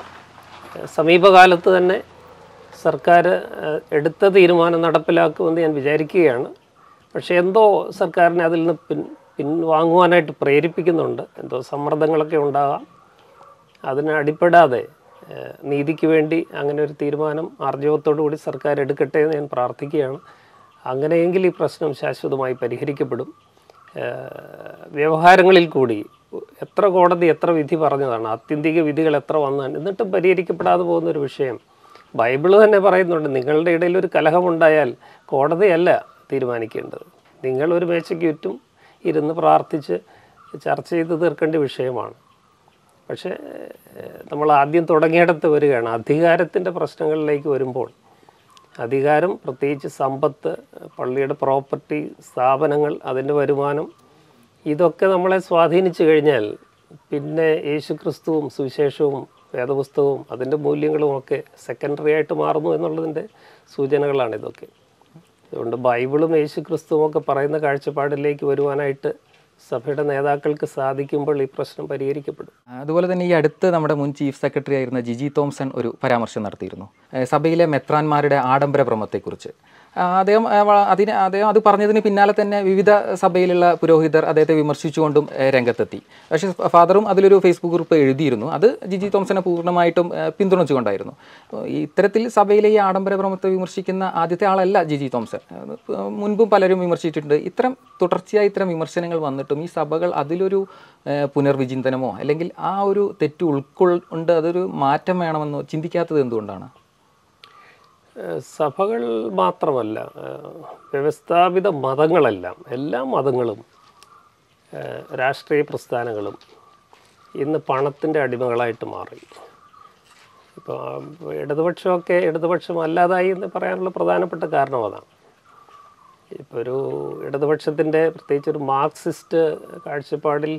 സമീപകാലത്ത് തന്നെ സർക്കാർ എടുത്ത തീരുമാനം നടപ്പിലാക്കുമെന്ന് ഞാൻ വിചാരിക്കുകയാണ്. പക്ഷേ എന്തോ സർക്കാരിനെ അതിൽ നിന്ന് പിൻവാങ്ങുവാനായിട്ട് പ്രേരിപ്പിക്കുന്നുണ്ട്. എന്തോ സമ്മർദ്ദങ്ങളൊക്കെ ഉണ്ടാകാം. അതിന് അടിപ്പെടാതെ നീതിക്ക് വേണ്ടി അങ്ങനെ ഒരു തീരുമാനം ആർജവത്തോടു കൂടി സർക്കാർ എടുക്കട്ടെ എന്ന് ഞാൻ പ്രാർത്ഥിക്കുകയാണ്. അങ്ങനെയെങ്കിൽ ഈ പ്രശ്നം ശാശ്വതമായി പരിഹരിക്കപ്പെടും. വ്യവഹാരങ്ങളിൽ കൂടി എത്ര കോടതി എത്ര വിധി പറഞ്ഞതാണ്, ആത്യന്തിക വിധികൾ എത്ര വന്നാണ്, എന്നിട്ടും പരിഹരിക്കപ്പെടാതെ പോകുന്നൊരു വിഷയം ബൈബിള് തന്നെ പറയുന്നുണ്ട്. നിങ്ങളുടെ ഇടയിൽ ഒരു കലഹമുണ്ടായാൽ കോടതിയല്ല തീരുമാനിക്കേണ്ടത്, നിങ്ങളൊരു മേശയ്ക്ക് ചുറ്റും ഇരുന്ന് പ്രാർത്ഥിച്ച് ചർച്ച ചെയ്ത് തീർക്കേണ്ട വിഷയമാണ്. പക്ഷേ നമ്മൾ ആദ്യം തുടങ്ങിയിടത്ത് വരികയാണ്. അധികാരത്തിൻ്റെ പ്രശ്നങ്ങളിലേക്ക് വരുമ്പോൾ അധികാരം, പ്രത്യേകിച്ച് സമ്പത്ത്, പള്ളിയുടെ പ്രോപ്പർട്ടി, സ്ഥാപനങ്ങൾ, അതിൻ്റെ വരുമാനം, ഇതൊക്കെ നമ്മളെ സ്വാധീനിച്ചു കഴിഞ്ഞാൽ പിന്നെ യേശുക്രിസ്തുവും സുവിശേഷവും വേദപുസ്തകവും അതിൻ്റെ മൂല്യങ്ങളുമൊക്കെ സെക്കൻഡറി ആയിട്ട് മാറുന്നു എന്നുള്ളതിൻ്റെ സൂചനകളാണ് ഇതൊക്കെ. അതുകൊണ്ട് ബൈബിളും യേശുക്രിസ്തുവും ഒക്കെ പറയുന്ന കാഴ്ചപ്പാടിലേക്ക് വരുവാനായിട്ട് സഭയുടെ നേതാക്കൾക്ക് സാധിക്കുമ്പോൾ ഈ പ്രശ്നം പരിഹരിക്കപ്പെടും. അതുപോലെ തന്നെ ഈ അടുത്ത് നമ്മുടെ മുൻ ചീഫ് സെക്രട്ടറി ആയിരുന്ന ജിജി തോംസൺ ഒരു പരാമർശം നടത്തിയിരുന്നു സഭയിലെ മെത്രാന്മാരുടെ ആഡംബര ഭ്രമത്തെക്കുറിച്ച്. അദ്ദേഹം അത് പറഞ്ഞതിന് പിന്നാലെ തന്നെ വിവിധ സഭയിലുള്ള പുരോഹിതർ അദ്ദേഹത്തെ വിമർശിച്ചുകൊണ്ടും രംഗത്തെത്തി. പക്ഷേ ഫാദറും അതിലൊരു ഫേസ്ബുക്ക് കുറിപ്പ് എഴുതിയിരുന്നു. അത് ജിജി തോംസനെ പൂർണ്ണമായിട്ടും പിന്തുണച്ചുകൊണ്ടായിരുന്നു. ഇത്തരത്തിൽ സഭയിലെ ഈ ആഡംബര ഭ്രമത്തെ വിമർശിക്കുന്ന ആദ്യത്തെ ആളല്ല ജിജി തോംസൺ. മുൻപും പലരും വിമർശിച്ചിട്ടുണ്ട്. തുടർച്ചയായി ഇത്തരം വിമർശനങ്ങൾ വന്നിട്ടും ഈ സഭകൾ അതിലൊരു പുനർവിചിന്തനമോ അല്ലെങ്കിൽ ആ ഒരു തെറ്റ് ഉൾക്കൊണ്ട് അതൊരു മാറ്റം വേണമെന്നോ ചിന്തിക്കാത്തത് എന്തുകൊണ്ടാണ്? സഭകൾ മാത്രമല്ല, വ്യവസ്ഥാപിത മതങ്ങളെല്ലാം, എല്ലാ മതങ്ങളും രാഷ്ട്രീയ പ്രസ്ഥാനങ്ങളും ഇന്ന് പണത്തിൻ്റെ അടിമകളായിട്ട് മാറി. ഇപ്പോൾ ഇടതുപക്ഷമൊക്കെ ഇടതുപക്ഷം അല്ലാതായി എന്ന് പറയാനുള്ള പ്രധാനപ്പെട്ട കാരണം അതാണ്. ഇപ്പോൾ ഒരു ഇടതുപക്ഷത്തിൻ്റെ പ്രത്യേകിച്ച് ഒരു മാർക്സിസ്റ്റ് കാഴ്ചപ്പാടിൽ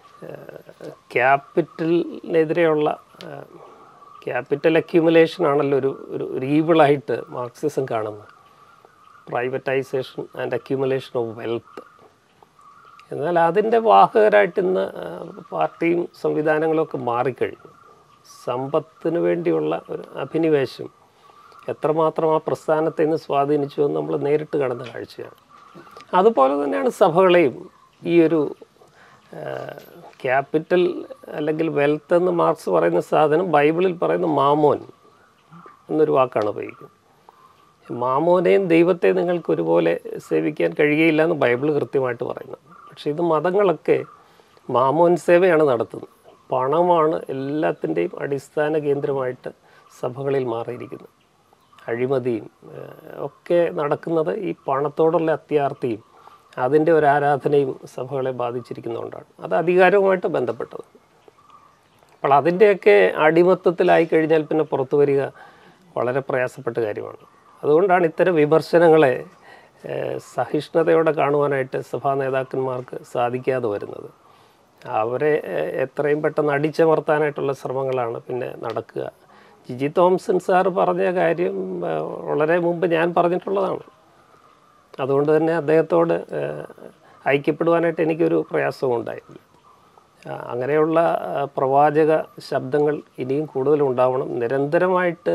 ക്യാപിറ്റലിനെതിരെയുള്ള ക്യാപിറ്റൽ അക്യൂമുലേഷൻ ആണല്ലോ ഒരു ഈവിളായിട്ട് മാർക്സിസം കാണുന്നത്. Privatisation and accumulation of wealth. എന്നാൽ അതിൻ്റെ വാഹകരായിട്ട് ഇന്ന് പാർട്ടിയും സംവിധാനങ്ങളൊക്കെ മാറിക്കഴിഞ്ഞു. സമ്പത്തിന് വേണ്ടിയുള്ള ഒരു അഭിനിവേശം എത്രമാത്രം ആ പ്രസ്ഥാനത്തെ ഇന്ന് സ്വാധീനിച്ചു എന്ന് നമ്മൾ നേരിട്ട് കാണുന്ന കാഴ്ചയാണ്. അതുപോലെ തന്നെയാണ് സഭകളെയും ഈ ഒരു ക്യാപിറ്റൽ അല്ലെങ്കിൽ വെൽത്ത് എന്ന് മാർക്സ് പറയുന്ന സാധനം ബൈബിളിൽ പറയുന്ന മാമോൻ എന്നൊരു വാക്കാണ് ഉപയോഗിക്കുന്നത്. മാമോനെയും ദൈവത്തെ നിങ്ങൾക്ക് ഒരുപോലെ സേവിക്കാൻ കഴിയുകയില്ല എന്ന് ബൈബിൾ കൃത്യമായിട്ട് പറയുന്നത്. പക്ഷേ ഇത് മതങ്ങളൊക്കെ മാമോൻ സേവയാണ് നടത്തുന്നത്. പണമാണ് എല്ലാത്തിൻ്റെയും അടിസ്ഥാന കേന്ദ്രമായിട്ട് സഭകളിൽ മാറിയിരിക്കുന്നത്. അഴിമതിയും ഒക്കെ നടക്കുന്നത് ഈ പണത്തോടുള്ള അത്യാർത്തിയും അതിൻ്റെ ഒരു ആരാധനയും സഭകളെ ബാധിച്ചിരിക്കുന്നതുകൊണ്ടാണ്. അത് അധികാരവുമായിട്ട് ബന്ധപ്പെട്ടത്. അപ്പോൾ അതിൻ്റെയൊക്കെ അടിമത്തത്തിലായി കഴിഞ്ഞാൽ പിന്നെ പുറത്തു വരിക വളരെ പ്രയാസപ്പെട്ട കാര്യമാണ്. അതുകൊണ്ടാണ് ഇത്തരം വിമർശനങ്ങളെ സഹിഷ്ണുതയോടെ കാണുവാനായിട്ട് സഭാ നേതാക്കന്മാർക്ക് സാധിക്കാതെ വരുന്നത്. അവരെ എത്രയും പെട്ടെന്ന് അടിച്ചമർത്താനായിട്ടുള്ള ശ്രമങ്ങളാണ് പിന്നെ നടക്കുക. ജിജി തോംസൺ സാറ് പറഞ്ഞ കാര്യം വളരെ മുമ്പ് ഞാൻ പറഞ്ഞിട്ടുള്ളതാണ്. അതുകൊണ്ട് തന്നെ അദ്ദേഹത്തോട് ഐക്യപ്പെടുവാനായിട്ട് എനിക്കൊരു പ്രയാസവും ഉണ്ടായില്ല. അങ്ങനെയുള്ള പ്രവാചക ശബ്ദങ്ങൾ ഇനിയും കൂടുതലുണ്ടാവണം. നിരന്തരമായിട്ട്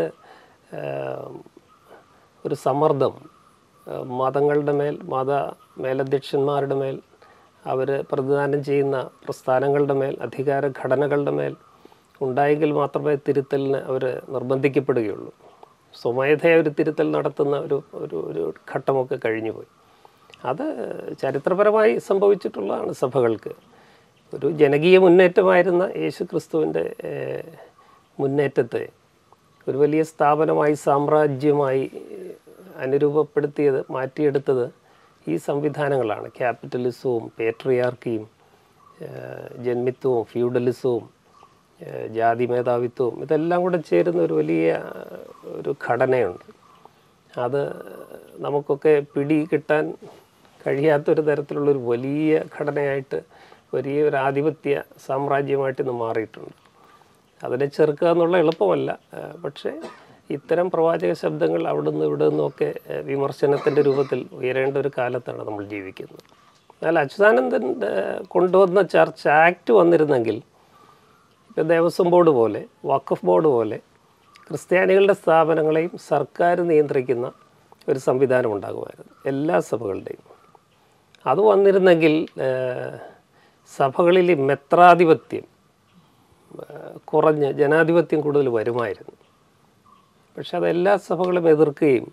ഒരു സമ്മർദ്ദം മതങ്ങളുടെ മേൽ, മേലധ്യക്ഷന്മാരുടെ മേൽ, അവർ പ്രതിദാനം ചെയ്യുന്ന പ്രസ്ഥാനങ്ങളുടെ മേൽ, അധികാര ഘടനകളുടെ മേൽ ഉണ്ടായെങ്കിൽ മാത്രമേ തിരുത്തലിന് അവർ നിർബന്ധിക്കപ്പെടുകയുള്ളൂ. സ്വമേധയാ ഒരു തിരുത്തൽ നടത്തുന്ന ഒരു ഘട്ടമൊക്കെ കഴിഞ്ഞുപോയി. അത് ചരിത്രപരമായി സംഭവിച്ചിട്ടുള്ളതാണ് സഭകൾക്ക്. ഒരു ജനകീയ മുന്നേറ്റമായിരുന്ന യേശു ക്രിസ്തുവിൻ്റെ മുന്നേറ്റത്തെ ഒരു വലിയ സ്ഥാപനമായി സാമ്രാജ്യമായി മാറ്റിയെടുത്തത് ഈ സംവിധാനങ്ങളാണ്. ക്യാപിറ്റലിസവും പേട്രിയാർക്കിയും ജന്മിത്വവും ഫ്യൂഡലിസവും ജാതി മേധാവിത്വവും ഇതെല്ലാം കൂടെ ചേരുന്ന ഒരു വലിയ ഒരു ഘടനയുണ്ട്. അത് നമുക്കൊക്കെ പിടി കിട്ടാൻ കഴിയാത്തൊരു തരത്തിലുള്ളൊരു വലിയ ഘടനയായിട്ട് വലിയ ഒരു ആധിപത്യ സാമ്രാജ്യമായിട്ട് ഇന്ന് മാറിയിട്ടുണ്ട്. അതിനെ ചെറുക്കുക എന്നുള്ള എളുപ്പമല്ല. പക്ഷേ ഇത്തരം പ്രവാചക ശബ്ദങ്ങൾ അവിടുന്ന് ഇവിടെ നിന്നൊക്കെ വിമർശനത്തിൻ്റെ രൂപത്തിൽ ഉയരേണ്ട ഒരു കാലത്താണ് നമ്മൾ ജീവിക്കുന്നത്. എന്നാൽ അച്യുതാനന്ദൻ കൊണ്ടുവന്ന ചർച്ച് ആക്ട് വന്നിരുന്നെങ്കിൽ ഇപ്പോൾ ദേവസ്വം ബോർഡ് പോലെ വഖഫ് ബോർഡ് പോലെ ക്രിസ്ത്യാനികളുടെ സ്ഥാപനങ്ങളെയും സർക്കാർ നിയന്ത്രിക്കുന്ന ഒരു സംവിധാനം ഉണ്ടാകുമായിരുന്നു എല്ലാ സഭകളുടെയും. അത് വന്നിരുന്നെങ്കിൽ സഭകളിൽ മെത്രാധിപത്യം കുറഞ്ഞ് ജനാധിപത്യം കൂടുതൽ വരുമായിരുന്നു. പക്ഷെ അത് എല്ലാ സഭകളും എതിർക്കുകയും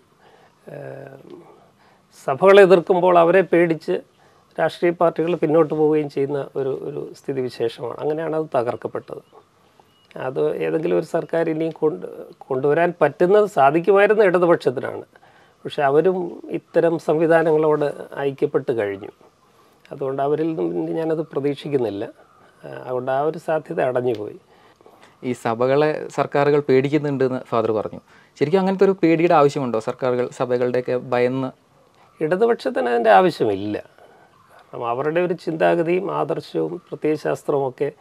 സഭകളെ എതിർക്കുമ്പോൾ അവരെ പേടിച്ച് രാഷ്ട്രീയ പാർട്ടികൾ പിന്നോട്ട് പോവുകയും ചെയ്യുന്ന ഒരു സ്ഥിതിവിശേഷമാണ്. അങ്ങനെയാണ് അത് തകർക്കപ്പെട്ടത്. അത് ഏതെങ്കിലും ഒരു സർക്കാർ ഇനിയും കൊണ്ടുവരാൻ പറ്റുന്നത് സാധിക്കുമായിരുന്ന ഇടതുപക്ഷത്തിനാണ്. പക്ഷെ അവരും ഇത്തരം സംവിധാനങ്ങളോട് ഐക്യപ്പെട്ട് കഴിഞ്ഞു. അതുകൊണ്ട് അവരിൽ നിന്ന് ഞാനത് പ്രതീക്ഷിക്കുന്നില്ല. അതുകൊണ്ട് ആ ഒരു സാധ്യത അടഞ്ഞുപോയി. ഈ സഭകളെ സർക്കാരുകൾ പേടിക്കുന്നുണ്ടെന്ന് ഫാദർ പറഞ്ഞു. ശരിക്കും അങ്ങനത്തെ ഒരു പേടിയുടെ ആവശ്യമുണ്ടോ? സർക്കാരുകൾ സഭകളുടെയൊക്കെ ഭയന്ന്? ഇടതുപക്ഷത്തിന് അതിൻ്റെ ആവശ്യമില്ല. കാരണം അവരുടെ ഒരു ചിന്താഗതിയും ആദർശവും പ്രത്യയശാസ്ത്രവും ഒക്കെ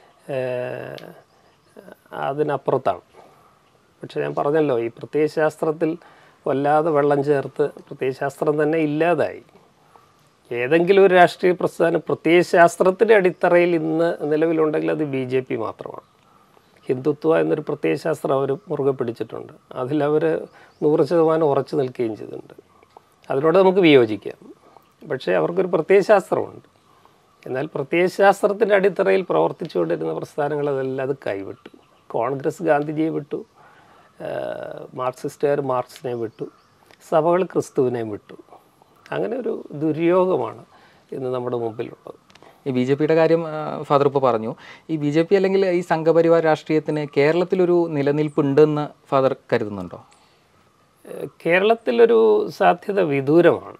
അതിനപ്പുറത്താണ്. പക്ഷെ ഞാൻ പറഞ്ഞല്ലോ, ഈ പ്രത്യയശാസ്ത്രത്തിൽ വല്ലാതെ വെള്ളം ചേർത്ത് പ്രത്യയശാസ്ത്രം തന്നെ ഇല്ലാതായി. ഏതെങ്കിലും ഒരു രാഷ്ട്രീയ പ്രസ്ഥാനം പ്രത്യയശാസ്ത്രത്തിൻ്റെ അടിത്തറയിൽ ഇന്ന് നിലവിലുണ്ടെങ്കിൽ അത് BJP മാത്രമാണ്. ഹിന്ദുത്വ എന്നൊരു പ്രത്യയശാസ്ത്രം അവർ മുറുകെ പിടിച്ചിട്ടുണ്ട്. അതിലവർ 100% ഉറച്ചു നിൽക്കുകയും ചെയ്തിട്ടുണ്ട്. അതിനോട് നമുക്ക് വിയോജിക്കാം. പക്ഷേ അവർക്കൊരു പ്രത്യയശാസ്ത്രമുണ്ട്. എന്നാൽ പ്രത്യയശാസ്ത്രത്തിൻ്റെ അടിത്തറയിൽ പ്രവർത്തിച്ചുകൊണ്ടിരുന്ന പ്രസ്ഥാനങ്ങളതെല്ലാം അത് കൈവിട്ടു. കോൺഗ്രസ് ഗാന്ധിജിയെ വിട്ടു, മാർക്സിസ്റ്റുകാർ മാർക്സിനെ വിട്ടു, സഭകൾ ക്രിസ്തുവിനെയും വിട്ടു. അങ്ങനെ ഒരു ദുര്യോഗമാണ് ഇന്ന് നമ്മുടെ മുമ്പിലുള്ളത്. ഈ BJPയുടെ കാര്യം ഫാദർ ഇപ്പോൾ പറഞ്ഞു. ഈ BJP അല്ലെങ്കിൽ ഈ സംഘപരിവാർ രാഷ്ട്രീയത്തിന് കേരളത്തിലൊരു നിലനിൽപ്പുണ്ടെന്ന് ഫാദർ കരുതുന്നുണ്ടോ? കേരളത്തിലൊരു സാധ്യത വിദൂരമാണ്.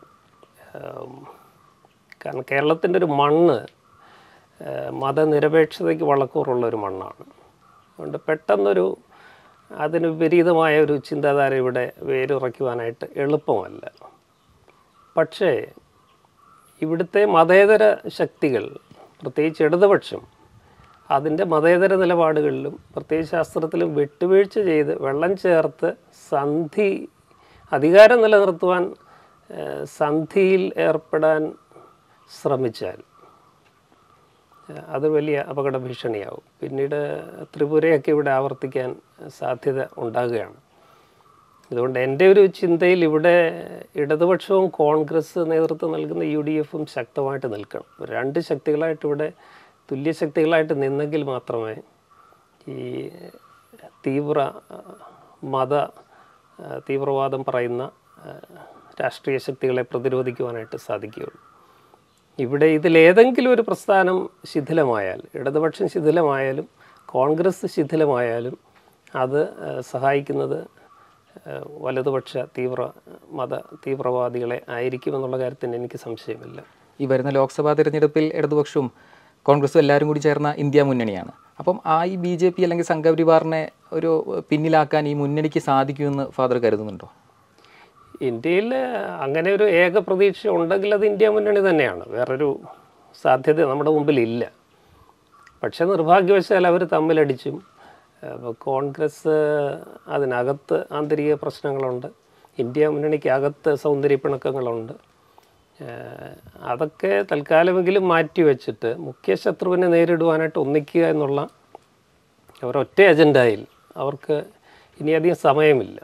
കാരണം കേരളത്തിൻ്റെ ഒരു മണ്ണ് മതനിരപേക്ഷതയ്ക്ക് വളക്കൂറുള്ളൊരു മണ്ണാണ്. അതുകൊണ്ട് പെട്ടെന്നൊരു അതിന് വിപരീതമായ ഒരു ചിന്താധാര ഇവിടെ വേരുറയ്ക്കുവാനായിട്ട് എളുപ്പമല്ല. പക്ഷേ ഇവിടുത്തെ മതേതര ശക്തികൾ, പ്രത്യേകിച്ച് ഇടതുപക്ഷം, അതിൻ്റെ മതേതര നിലപാടുകളിലും പ്രത്യയശാസ്ത്രത്തിലും വിട്ടുവീഴ്ച ചെയ്ത് വെള്ളം ചേർത്ത് അധികാരം നിലനിർത്തുവാൻ സന്ധിയിൽ ഏർപ്പെടാൻ ശ്രമിച്ചാൽ അത് വലിയ അപകട ഭീഷണിയാവും. പിന്നീട് ത്രിപുരയൊക്കെ ഇവിടെ ആവർത്തിക്കാൻ സാധ്യത ഉണ്ടാകുകയാണ്. അതുകൊണ്ട് എൻ്റെ ഒരു ചിന്തയിൽ ഇവിടെ ഇടതുപക്ഷവും കോൺഗ്രസ് നേതൃത്വം നൽകുന്ന UDFും ശക്തമായിട്ട് നിൽക്കണം. രണ്ട് ശക്തികളായിട്ട് ഇവിടെ തുല്യശക്തികളായിട്ട് നിന്നെങ്കിൽ മാത്രമേ ഈ തീവ്രവാദം പറയുന്ന രാഷ്ട്രീയ ശക്തികളെ പ്രതിരോധിക്കുവാനായിട്ട് സാധിക്കുകയുള്ളൂ. ഇവിടെ ഇതിലേതെങ്കിലും ഒരു പ്രസ്ഥാനം ശിഥിലമായാൽ, ഇടതുപക്ഷം ശിഥിലമായാലും കോൺഗ്രസ് ശിഥിലമായാലും അത് സഹായിക്കുന്നത് വലതുപക്ഷ തീവ്രവാദികളെ ആയിരിക്കുമെന്നുള്ള കാര്യത്തിന് എനിക്ക് സംശയമില്ല. ഈ വരുന്ന ലോക്സഭാ തിരഞ്ഞെടുപ്പിൽ ഇടതുപക്ഷവും കോൺഗ്രസും എല്ലാവരും കൂടി ചേർന്ന ഇന്ത്യ മുന്നണിയാണ്. അപ്പം ഈ BJP അല്ലെങ്കിൽ സംഘപരിവാറിനെ ഒരു പിന്നിലാക്കാൻ ഈ മുന്നണിക്ക് സാധിക്കുമെന്ന് ഫാദർ കരുതുന്നുണ്ടോ? ഇന്ത്യയിൽ അങ്ങനെ ഒരു ഏക പ്രതീക്ഷ ഉണ്ടെങ്കിൽ അത് ഇന്ത്യ മുന്നണി തന്നെയാണ്. വേറൊരു സാധ്യത നമ്മുടെ മുമ്പിലില്ല. പക്ഷേ നിർഭാഗ്യവശാൽ അവർ തമ്മിലടിച്ചും കോൺഗ്രസ് അതിനകത്ത് ആന്തരിക പ്രശ്നങ്ങളുണ്ട്, ഇന്ത്യ മുന്നണിക്ക് അകത്ത് സൗന്ദര്യപ്പിണക്കങ്ങളുണ്ട്. അതൊക്കെ തൽക്കാലമെങ്കിലും മാറ്റിവെച്ചിട്ട് മുഖ്യ ശത്രുവിനെ നേരിടുവാനായിട്ട് ഒന്നിക്കുക എന്നുള്ള ഒരൊറ്റ അജണ്ടയിൽ അവർക്ക് ഇനിയധികം സമയമില്ല.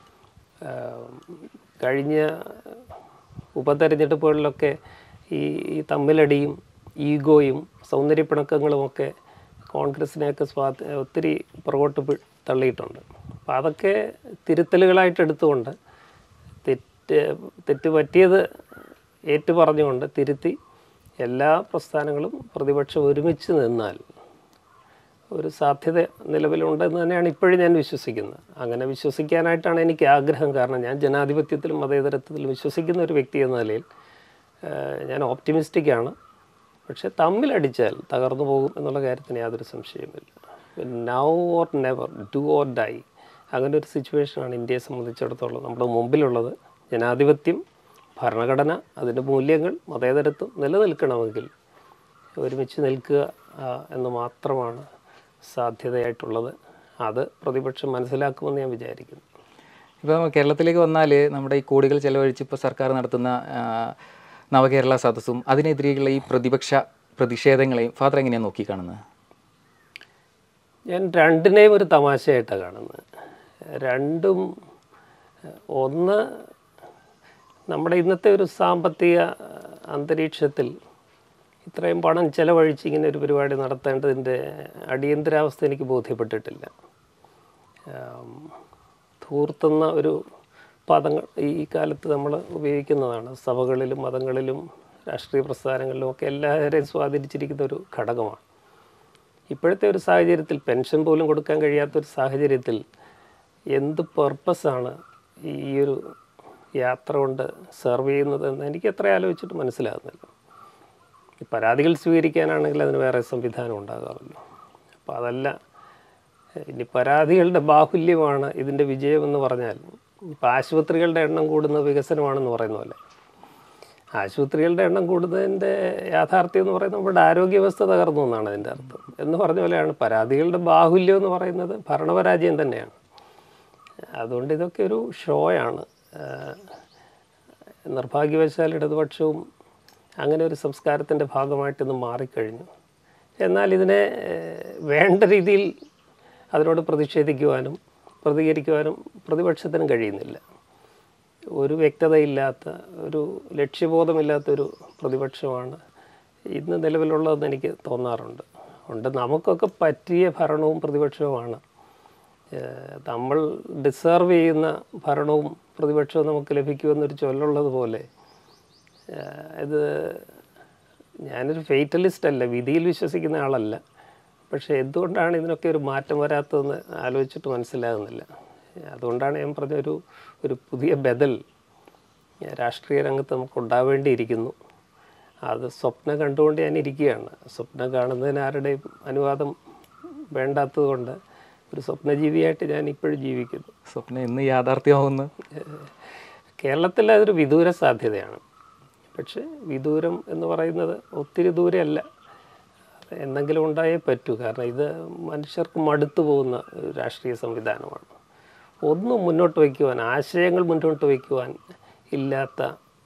കഴിഞ്ഞ ഉപതെരഞ്ഞെടുപ്പുകളിലൊക്കെ ഈ തമ്മിലടിയും ഈഗോയും സൗന്ദര്യപ്പിണക്കങ്ങളുമൊക്കെ കോൺഗ്രസിനെയൊക്കെ ഒത്തിരി പുറകോട്ട് തള്ളിയിട്ടുണ്ട്. അപ്പോൾ അതൊക്കെ തിരുത്തലുകളായിട്ട് എടുത്തുകൊണ്ട് തെറ്റ് പറ്റിയത് ഏറ്റുപറഞ്ഞുകൊണ്ട് തിരുത്തി എല്ലാ പ്രസ്ഥാനങ്ങളും പ്രതിപക്ഷം ഒരുമിച്ച് നിന്നാൽ ഒരു സാധ്യത നിലവിലുണ്ടെന്ന് തന്നെയാണ് ഇപ്പോഴും ഞാൻ വിശ്വസിക്കുന്നത്. അങ്ങനെ വിശ്വസിക്കാനായിട്ടാണ് എനിക്ക് ആഗ്രഹം. കാരണം ഞാൻ ജനാധിപത്യത്തിലും മതേതരത്വത്തിലും വിശ്വസിക്കുന്ന ഒരു വ്യക്തി എന്ന നിലയിൽ ഞാൻ ഓപ്റ്റിമിസ്റ്റിക്കാണ്. പക്ഷേ തമ്മിലടിച്ചാൽ തകർന്നു പോകും എന്നുള്ള കാര്യത്തിന് യാതൊരു സംശയമില്ല. Now or never, do or die, അങ്ങനെ ഒരു സിറ്റുവേഷനാണ് ഇന്ത്യയെ സംബന്ധിച്ചിടത്തോളം നമ്മുടെ മുമ്പിലുള്ളത്. ജനാധിപത്യം, ഭരണഘടന, അതിൻ്റെ മൂല്യങ്ങൾ, മതേതരത്വം നിലനിൽക്കണമെങ്കിൽ ഒരുമിച്ച് നിൽക്കുക എന്ന് മാത്രമാണ് സാധ്യതയായിട്ടുള്ളത്. അത് പ്രതിപക്ഷം മനസ്സിലാക്കുമെന്ന് ഞാൻ വിചാരിക്കുന്നു. ഇപ്പോൾ കേരളത്തിലേക്ക് വന്നാൽ നമ്മുടെ ഈ കോടികൾ ചെലവഴിച്ച് ഇപ്പോൾ സർക്കാർ നടത്തുന്ന നവകേരള സദസ്സും അതിനെതിരെയുള്ള ഈ പ്രതിഷേധങ്ങളെയും ഫാദർ എങ്ങനെയാണ് നോക്കിക്കാണുന്നത്? ഞാൻ രണ്ടിനെയും ഒരു തമാശയായിട്ടാണ് കാണുന്നത്. രണ്ടും ഒന്ന്, നമ്മുടെ ഇന്നത്തെ ഒരു സാമ്പത്തിക അന്തരീക്ഷത്തിൽ ഇത്രയും പണം ചെലവഴിച്ച് ഇങ്ങനെ ഒരു പരിപാടി നടത്തേണ്ടതിൻ്റെ അടിയന്തരാവസ്ഥ എനിക്ക് ബോധ്യപ്പെട്ടിട്ടില്ല. ധൂർത്തുന്ന ഒരു പദങ്ങൾ ഈ കാലത്ത് നമ്മൾ ഉപയോഗിക്കുന്നതാണ്. സഭകളിലും മതങ്ങളിലും രാഷ്ട്രീയ പ്രസ്ഥാനങ്ങളിലും ഒക്കെ എല്ലാവരെയും സ്വാധീനിച്ചിരിക്കുന്ന ഒരു ഘടകമാണ്. ഇപ്പോഴത്തെ ഒരു സാഹചര്യത്തിൽ പെൻഷൻ പോലും കൊടുക്കാൻ കഴിയാത്തൊരു സാഹചര്യത്തിൽ എന്ത് പർപ്പസാണ് ഈ ഒരു യാത്ര കൊണ്ട് സെർവ് ചെയ്യുന്നതെന്ന് എനിക്ക് എത്ര ആലോചിച്ചിട്ട് മനസ്സിലാകുന്നില്ല. ഈ പരാതികൾ സ്വീകരിക്കാനാണെങ്കിൽ അതിന് വേറെ സംവിധാനം ഉണ്ടാകാമല്ലോ. അപ്പോൾ അതല്ല, ഇനി പരാതികളുടെ ബാഹുല്യമാണ് ഇതിൻ്റെ വിജയമെന്ന് പറഞ്ഞാൽ, ഇപ്പോൾ ആശുപത്രികളുടെ എണ്ണം കൂടുന്ന വികസനമാണെന്ന് പറയുന്ന പോലെ, ആശുപത്രികളുടെ എണ്ണം കൂടുന്നതിൻ്റെ യാഥാർത്ഥ്യം എന്ന് പറയുന്നത് നമ്മുടെ ആരോഗ്യ വ്യവസ്ഥ തകർന്നു എന്നാണ് അതിൻ്റെ അർത്ഥം. എന്ന് പറഞ്ഞ പോലെയാണ് പരാതികളുടെ ബാഹുല്യം എന്ന് പറയുന്നത് ഭരണപരാജയം തന്നെയാണ്. അതുകൊണ്ട് ഇതൊക്കെ ഒരു ഷോയാണ്. നിർഭാഗ്യവശാൽ ഇടതുപക്ഷവും അങ്ങനെ ഒരു സംസ്കാരത്തിൻ്റെ ഭാഗമായിട്ട് ഇന്ന് മാറിക്കഴിഞ്ഞു. എന്നാൽ ഇതിനെ വേണ്ട രീതിയിൽ അതിനോട് പ്രതിഷേധിക്കുവാനും പ്രതികരിക്കുവാനും പ്രതിപക്ഷത്തിനും കഴിയുന്നില്ല. ഒരു വ്യക്തതയില്ലാത്ത, ഒരു ലക്ഷ്യബോധമില്ലാത്തൊരു പ്രതിപക്ഷമാണ് ഇന്ന് നിലവിലുള്ളതെന്ന് എനിക്ക് തോന്നാറുണ്ട്. അതുകൊണ്ട് നമുക്കൊക്കെ പറ്റിയ ഭരണവും പ്രതിപക്ഷവുമാണ്. നമ്മൾ ഡിസേർവ് ചെയ്യുന്ന ഭരണവും പ്രതിപക്ഷവും നമുക്ക് ലഭിക്കുമെന്നൊരു ചൊല്ലുള്ളത് പോലെ, ഇത് ഞാനൊരു ഫേറ്റലിസ്റ്റ് അല്ല, വിധിയിൽ വിശ്വസിക്കുന്ന ആളല്ല. പക്ഷേ എന്തുകൊണ്ടാണ് ഇതിനൊക്കെ ഒരു മാറ്റം വരാത്തതെന്ന് ആലോചിച്ചിട്ട് മനസ്സിലാകുന്നില്ല. അതുകൊണ്ടാണ് ഞാൻ പറഞ്ഞ ഒരു പുതിയ ബദൽ രാഷ്ട്രീയ രംഗത്ത് നമുക്ക് ഉണ്ടാവേണ്ടിയിരിക്കുന്നു. അത് സ്വപ്നം കണ്ടുകൊണ്ട് ഞാൻ ഇരിക്കുകയാണ്. സ്വപ്നം കാണുന്നതിന് ആരുടെയും അനുവാദം വേണ്ടാത്തത് കൊണ്ട് ഒരു സ്വപ്നജീവിയായിട്ട് ഞാൻ ഇപ്പോഴും ജീവിക്കുന്നു. സ്വപ്നം എന്ന് യാഥാർത്ഥ്യമാവുന്നു. കേരളത്തിൽ അതൊരു വിദൂര സാധ്യതയാണ്. പക്ഷേ വിദൂരം എന്ന് പറയുന്നത് ഒത്തിരി ദൂരമല്ല, എന്തെങ്കിലും ഉണ്ടായേ പറ്റൂ. കാരണം ഇത് മനുഷ്യർക്ക് മടുത്തു പോകുന്ന ഒരു രാഷ്ട്രീയ സംവിധാനമാണ്. ഒന്നും മുന്നോട്ട് വയ്ക്കുവാൻ, ആശയങ്ങൾ മുന്നോട്ട് വയ്ക്കുവാൻ ഇല്ലാത്ത,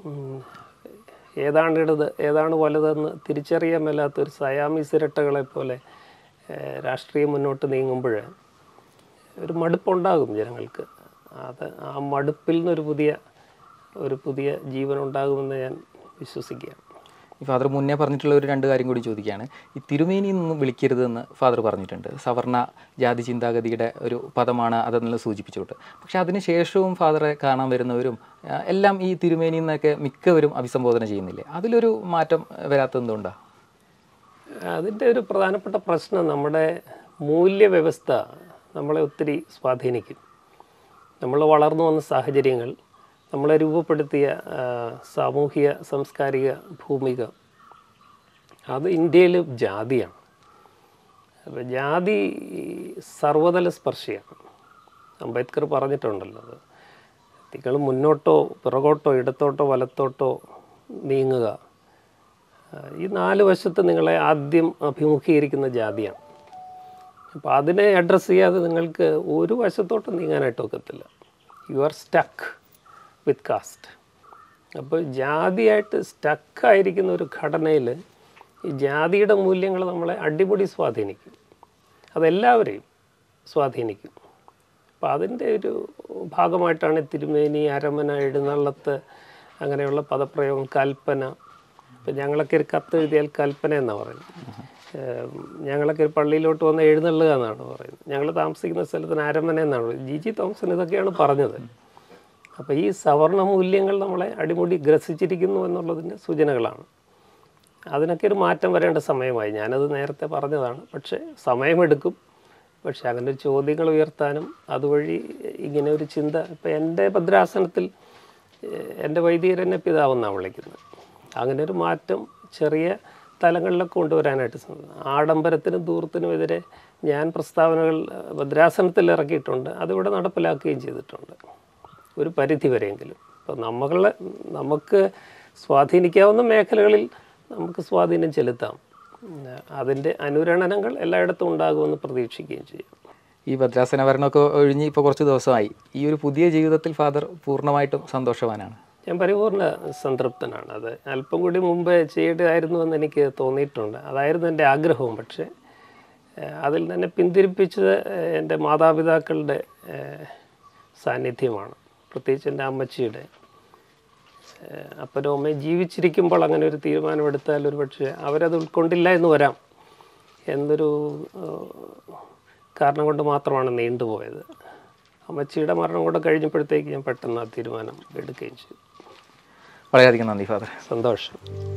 ഏതാണ് ഇടത് ഏതാണ് വലുതെന്ന് തിരിച്ചറിയാൻ മേലാത്തൊരു സയാമീസ് ഇരട്ടകളെ പോലെ രാഷ്ട്രീയം മുന്നോട്ട് നീങ്ങുമ്പോൾ ഒരു മടുപ്പുണ്ടാകും ജനങ്ങൾക്ക്. ആ മടുപ്പിൽ നിന്നൊരു പുതിയ ജീവൻ ഉണ്ടാകുമെന്ന് ഞാൻ വിശ്വസിക്കുകയാണ്. ഈ ഫാദർ മുന്നേ പറഞ്ഞിട്ടുള്ള ഒരു രണ്ട് കാര്യം കൂടി ചോദിക്കുകയാണ്. ഈ തിരുമേനി നിന്നും വിളിക്കരുതെന്ന് ഫാദർ പറഞ്ഞിട്ടുണ്ട്. സവർണ ജാതി ചിന്താഗതിയുടെ ഒരു പദമാണ് അതെന്നുള്ള സൂചിപ്പിച്ചുകൊണ്ട്. പക്ഷേ അതിന് ശേഷവും ഫാദറെ കാണാൻ വരുന്നവരും എല്ലാം ഈ തിരുമേനി എന്നൊക്കെ മിക്കവരും അഭിസംബോധന ചെയ്യുന്നില്ലേ? അതിലൊരു മാറ്റം വരാത്തതെന്തുകൊണ്ടാണ്? അതിൻ്റെ ഒരു പ്രധാനപ്പെട്ട പ്രശ്നം, നമ്മുടെ മൂല്യവ്യവസ്ഥ നമ്മളെ ഒത്തിരി സ്വാധീനിക്കും. നമ്മൾ വളർന്നു വന്ന സാഹചര്യങ്ങൾ, നമ്മളെ രൂപപ്പെടുത്തിയ സാമൂഹിക സാംസ്കാരിക ഭൂമിക, അത് ഇന്ത്യയിൽ ജാതിയാണ്. അപ്പോൾ ജാതി സർവതല സ്പർശിയാണ്. അംബേദ്കർ പറഞ്ഞിട്ടുണ്ടല്ലോ, അത് നിങ്ങൾ മുന്നോട്ടോ പിറകോട്ടോ ഇടത്തോട്ടോ വലത്തോട്ടോ നീങ്ങുക, ഈ 4 വശത്ത് നിങ്ങളെ ആദ്യം അഭിമുഖീകരിക്കുന്ന ജാതിയാണ്. അപ്പോൾ അതിനെ അഡ്രസ്സ് ചെയ്യാതെ നിങ്ങൾക്ക് ഒരു വശത്തോട്ട് നീങ്ങാനായിട്ട് ഒക്കത്തില്ല. You are stuck with caste. അപ്പോൾ ജാതിയായിട്ട് സ്റ്റക്കായിരിക്കുന്ന ഒരു ഘടനയിൽ ഈ ജാതിയുടെ മൂല്യങ്ങൾ നമ്മളെ അടിമുടി സ്വാധീനിക്കും. അതെല്ലാവരെയും സ്വാധീനിക്കും. അപ്പോൾ അതിൻ്റെ ഒരു ഭാഗമായിട്ടാണ് തിരുമേനി, അരമന, എഴുന്നള്ളത്ത്, അങ്ങനെയുള്ള പദപ്രയോഗം, കൽപ്പന. ഇപ്പം ഞങ്ങളൊക്കെ ഒരു കത്ത് എഴുതിയാൽ കൽപ്പന എന്നാണ് പറയുന്നത്. ഞങ്ങളൊക്കെ ഒരു പള്ളിയിലോട്ട് വന്ന് എഴുന്നള്ളുക എന്നാണ് പറയുന്നത്. ഞങ്ങൾ താമസിക്കുന്ന സ്ഥലത്തിന് അരമന എന്നാണ്. ജി തോംസൺ ഇതൊക്കെയാണ് പറഞ്ഞത്. അപ്പോൾ ഈ സവർണ മൂല്യങ്ങൾ നമ്മളെ അടിമുടി ഗ്രസിച്ചിരിക്കുന്നു എന്നുള്ളതിൻ്റെ സൂചനകളാണ്. അതിനൊക്കെ ഒരു മാറ്റം വരേണ്ട സമയമായി. ഞാനത് നേരത്തെ പറഞ്ഞതാണ്. പക്ഷേ സമയമെടുക്കും. പക്ഷെ അങ്ങനെ ഒരു ചോദ്യങ്ങൾ ഉയർത്താനും അതുവഴി ഇങ്ങനെ ഒരു ചിന്ത, ഇപ്പം എൻ്റെ ഭദ്രാസനത്തിൽ എൻ്റെ വൈദികരെന്നെ പിതാവെന്നാണ് വിളിക്കുന്നത്. അങ്ങനെ ഒരു മാറ്റം ചെറിയ തലങ്ങളിലൊക്കെ കൊണ്ടുവരാനായിട്ട് ആഡംബരത്തിനും ദൂരത്തിനും എതിരെ ഞാൻ പ്രസ്താവനകൾ ഭദ്രാസനത്തിൽ ഇറക്കിയിട്ടുണ്ട്. അതിവിടെ നടപ്പിലാക്കുകയും ചെയ്തിട്ടുണ്ട് ഒരു പരിധി വരെയെങ്കിലും. ഇപ്പം നമുക്ക് സ്വാധീനിക്കാവുന്ന മേഖലകളിൽ നമുക്ക് സ്വാധീനം ചെലുത്താം. അതിൻ്റെ അനുരണനങ്ങൾ എല്ലായിടത്തും ഉണ്ടാകുമെന്ന് പ്രതീക്ഷിക്കുകയും ചെയ്യും. ഈ ഭദ്രാസന ഭരണമൊക്കെ ഒഴിഞ്ഞ് ഇപ്പോൾ കുറച്ച് ദിവസമായി. ഈ ഒരു പുതിയ ജീവിതത്തിൽ ഫാദർ പൂർണ്ണമായിട്ടും സന്തോഷവാനാണ്? ഞാൻ പരിപൂർണ്ണ സംതൃപ്തനാണ്. അത് അല്പം കൂടി മുമ്പ് ചെയ്യേണ്ടതായിരുന്നു എന്ന് എനിക്ക് തോന്നിയിട്ടുണ്ട്. അതായിരുന്നു എൻ്റെ ആഗ്രഹവും. പക്ഷേ അതിൽ തന്നെ പിന്തിരിപ്പിച്ചത് എൻ്റെ മാതാപിതാക്കളുടെ സാന്നിധ്യമാണ്. പ്രത്യേകിച്ച് എൻ്റെ അമ്മച്ചിയുടെ. അപ്പനും അമ്മയും ജീവിച്ചിരിക്കുമ്പോൾ അങ്ങനെ ഒരു തീരുമാനമെടുത്താൽ ഒരു പക്ഷേ അവരത് ഉൾക്കൊണ്ടില്ല എന്ന് വരാം എന്നൊരു കാരണം കൊണ്ട് മാത്രമാണ് നീണ്ടുപോയത്. അമ്മച്ചിയുടെ മരണം കൂടെ കഴിഞ്ഞപ്പോഴത്തേക്ക് ഞാൻ പെട്ടെന്ന് ആ തീരുമാനം എടുക്കുകയും ചെയ്തു. വളരെയധികം നന്ദി ഫാദർ. സന്തോഷം.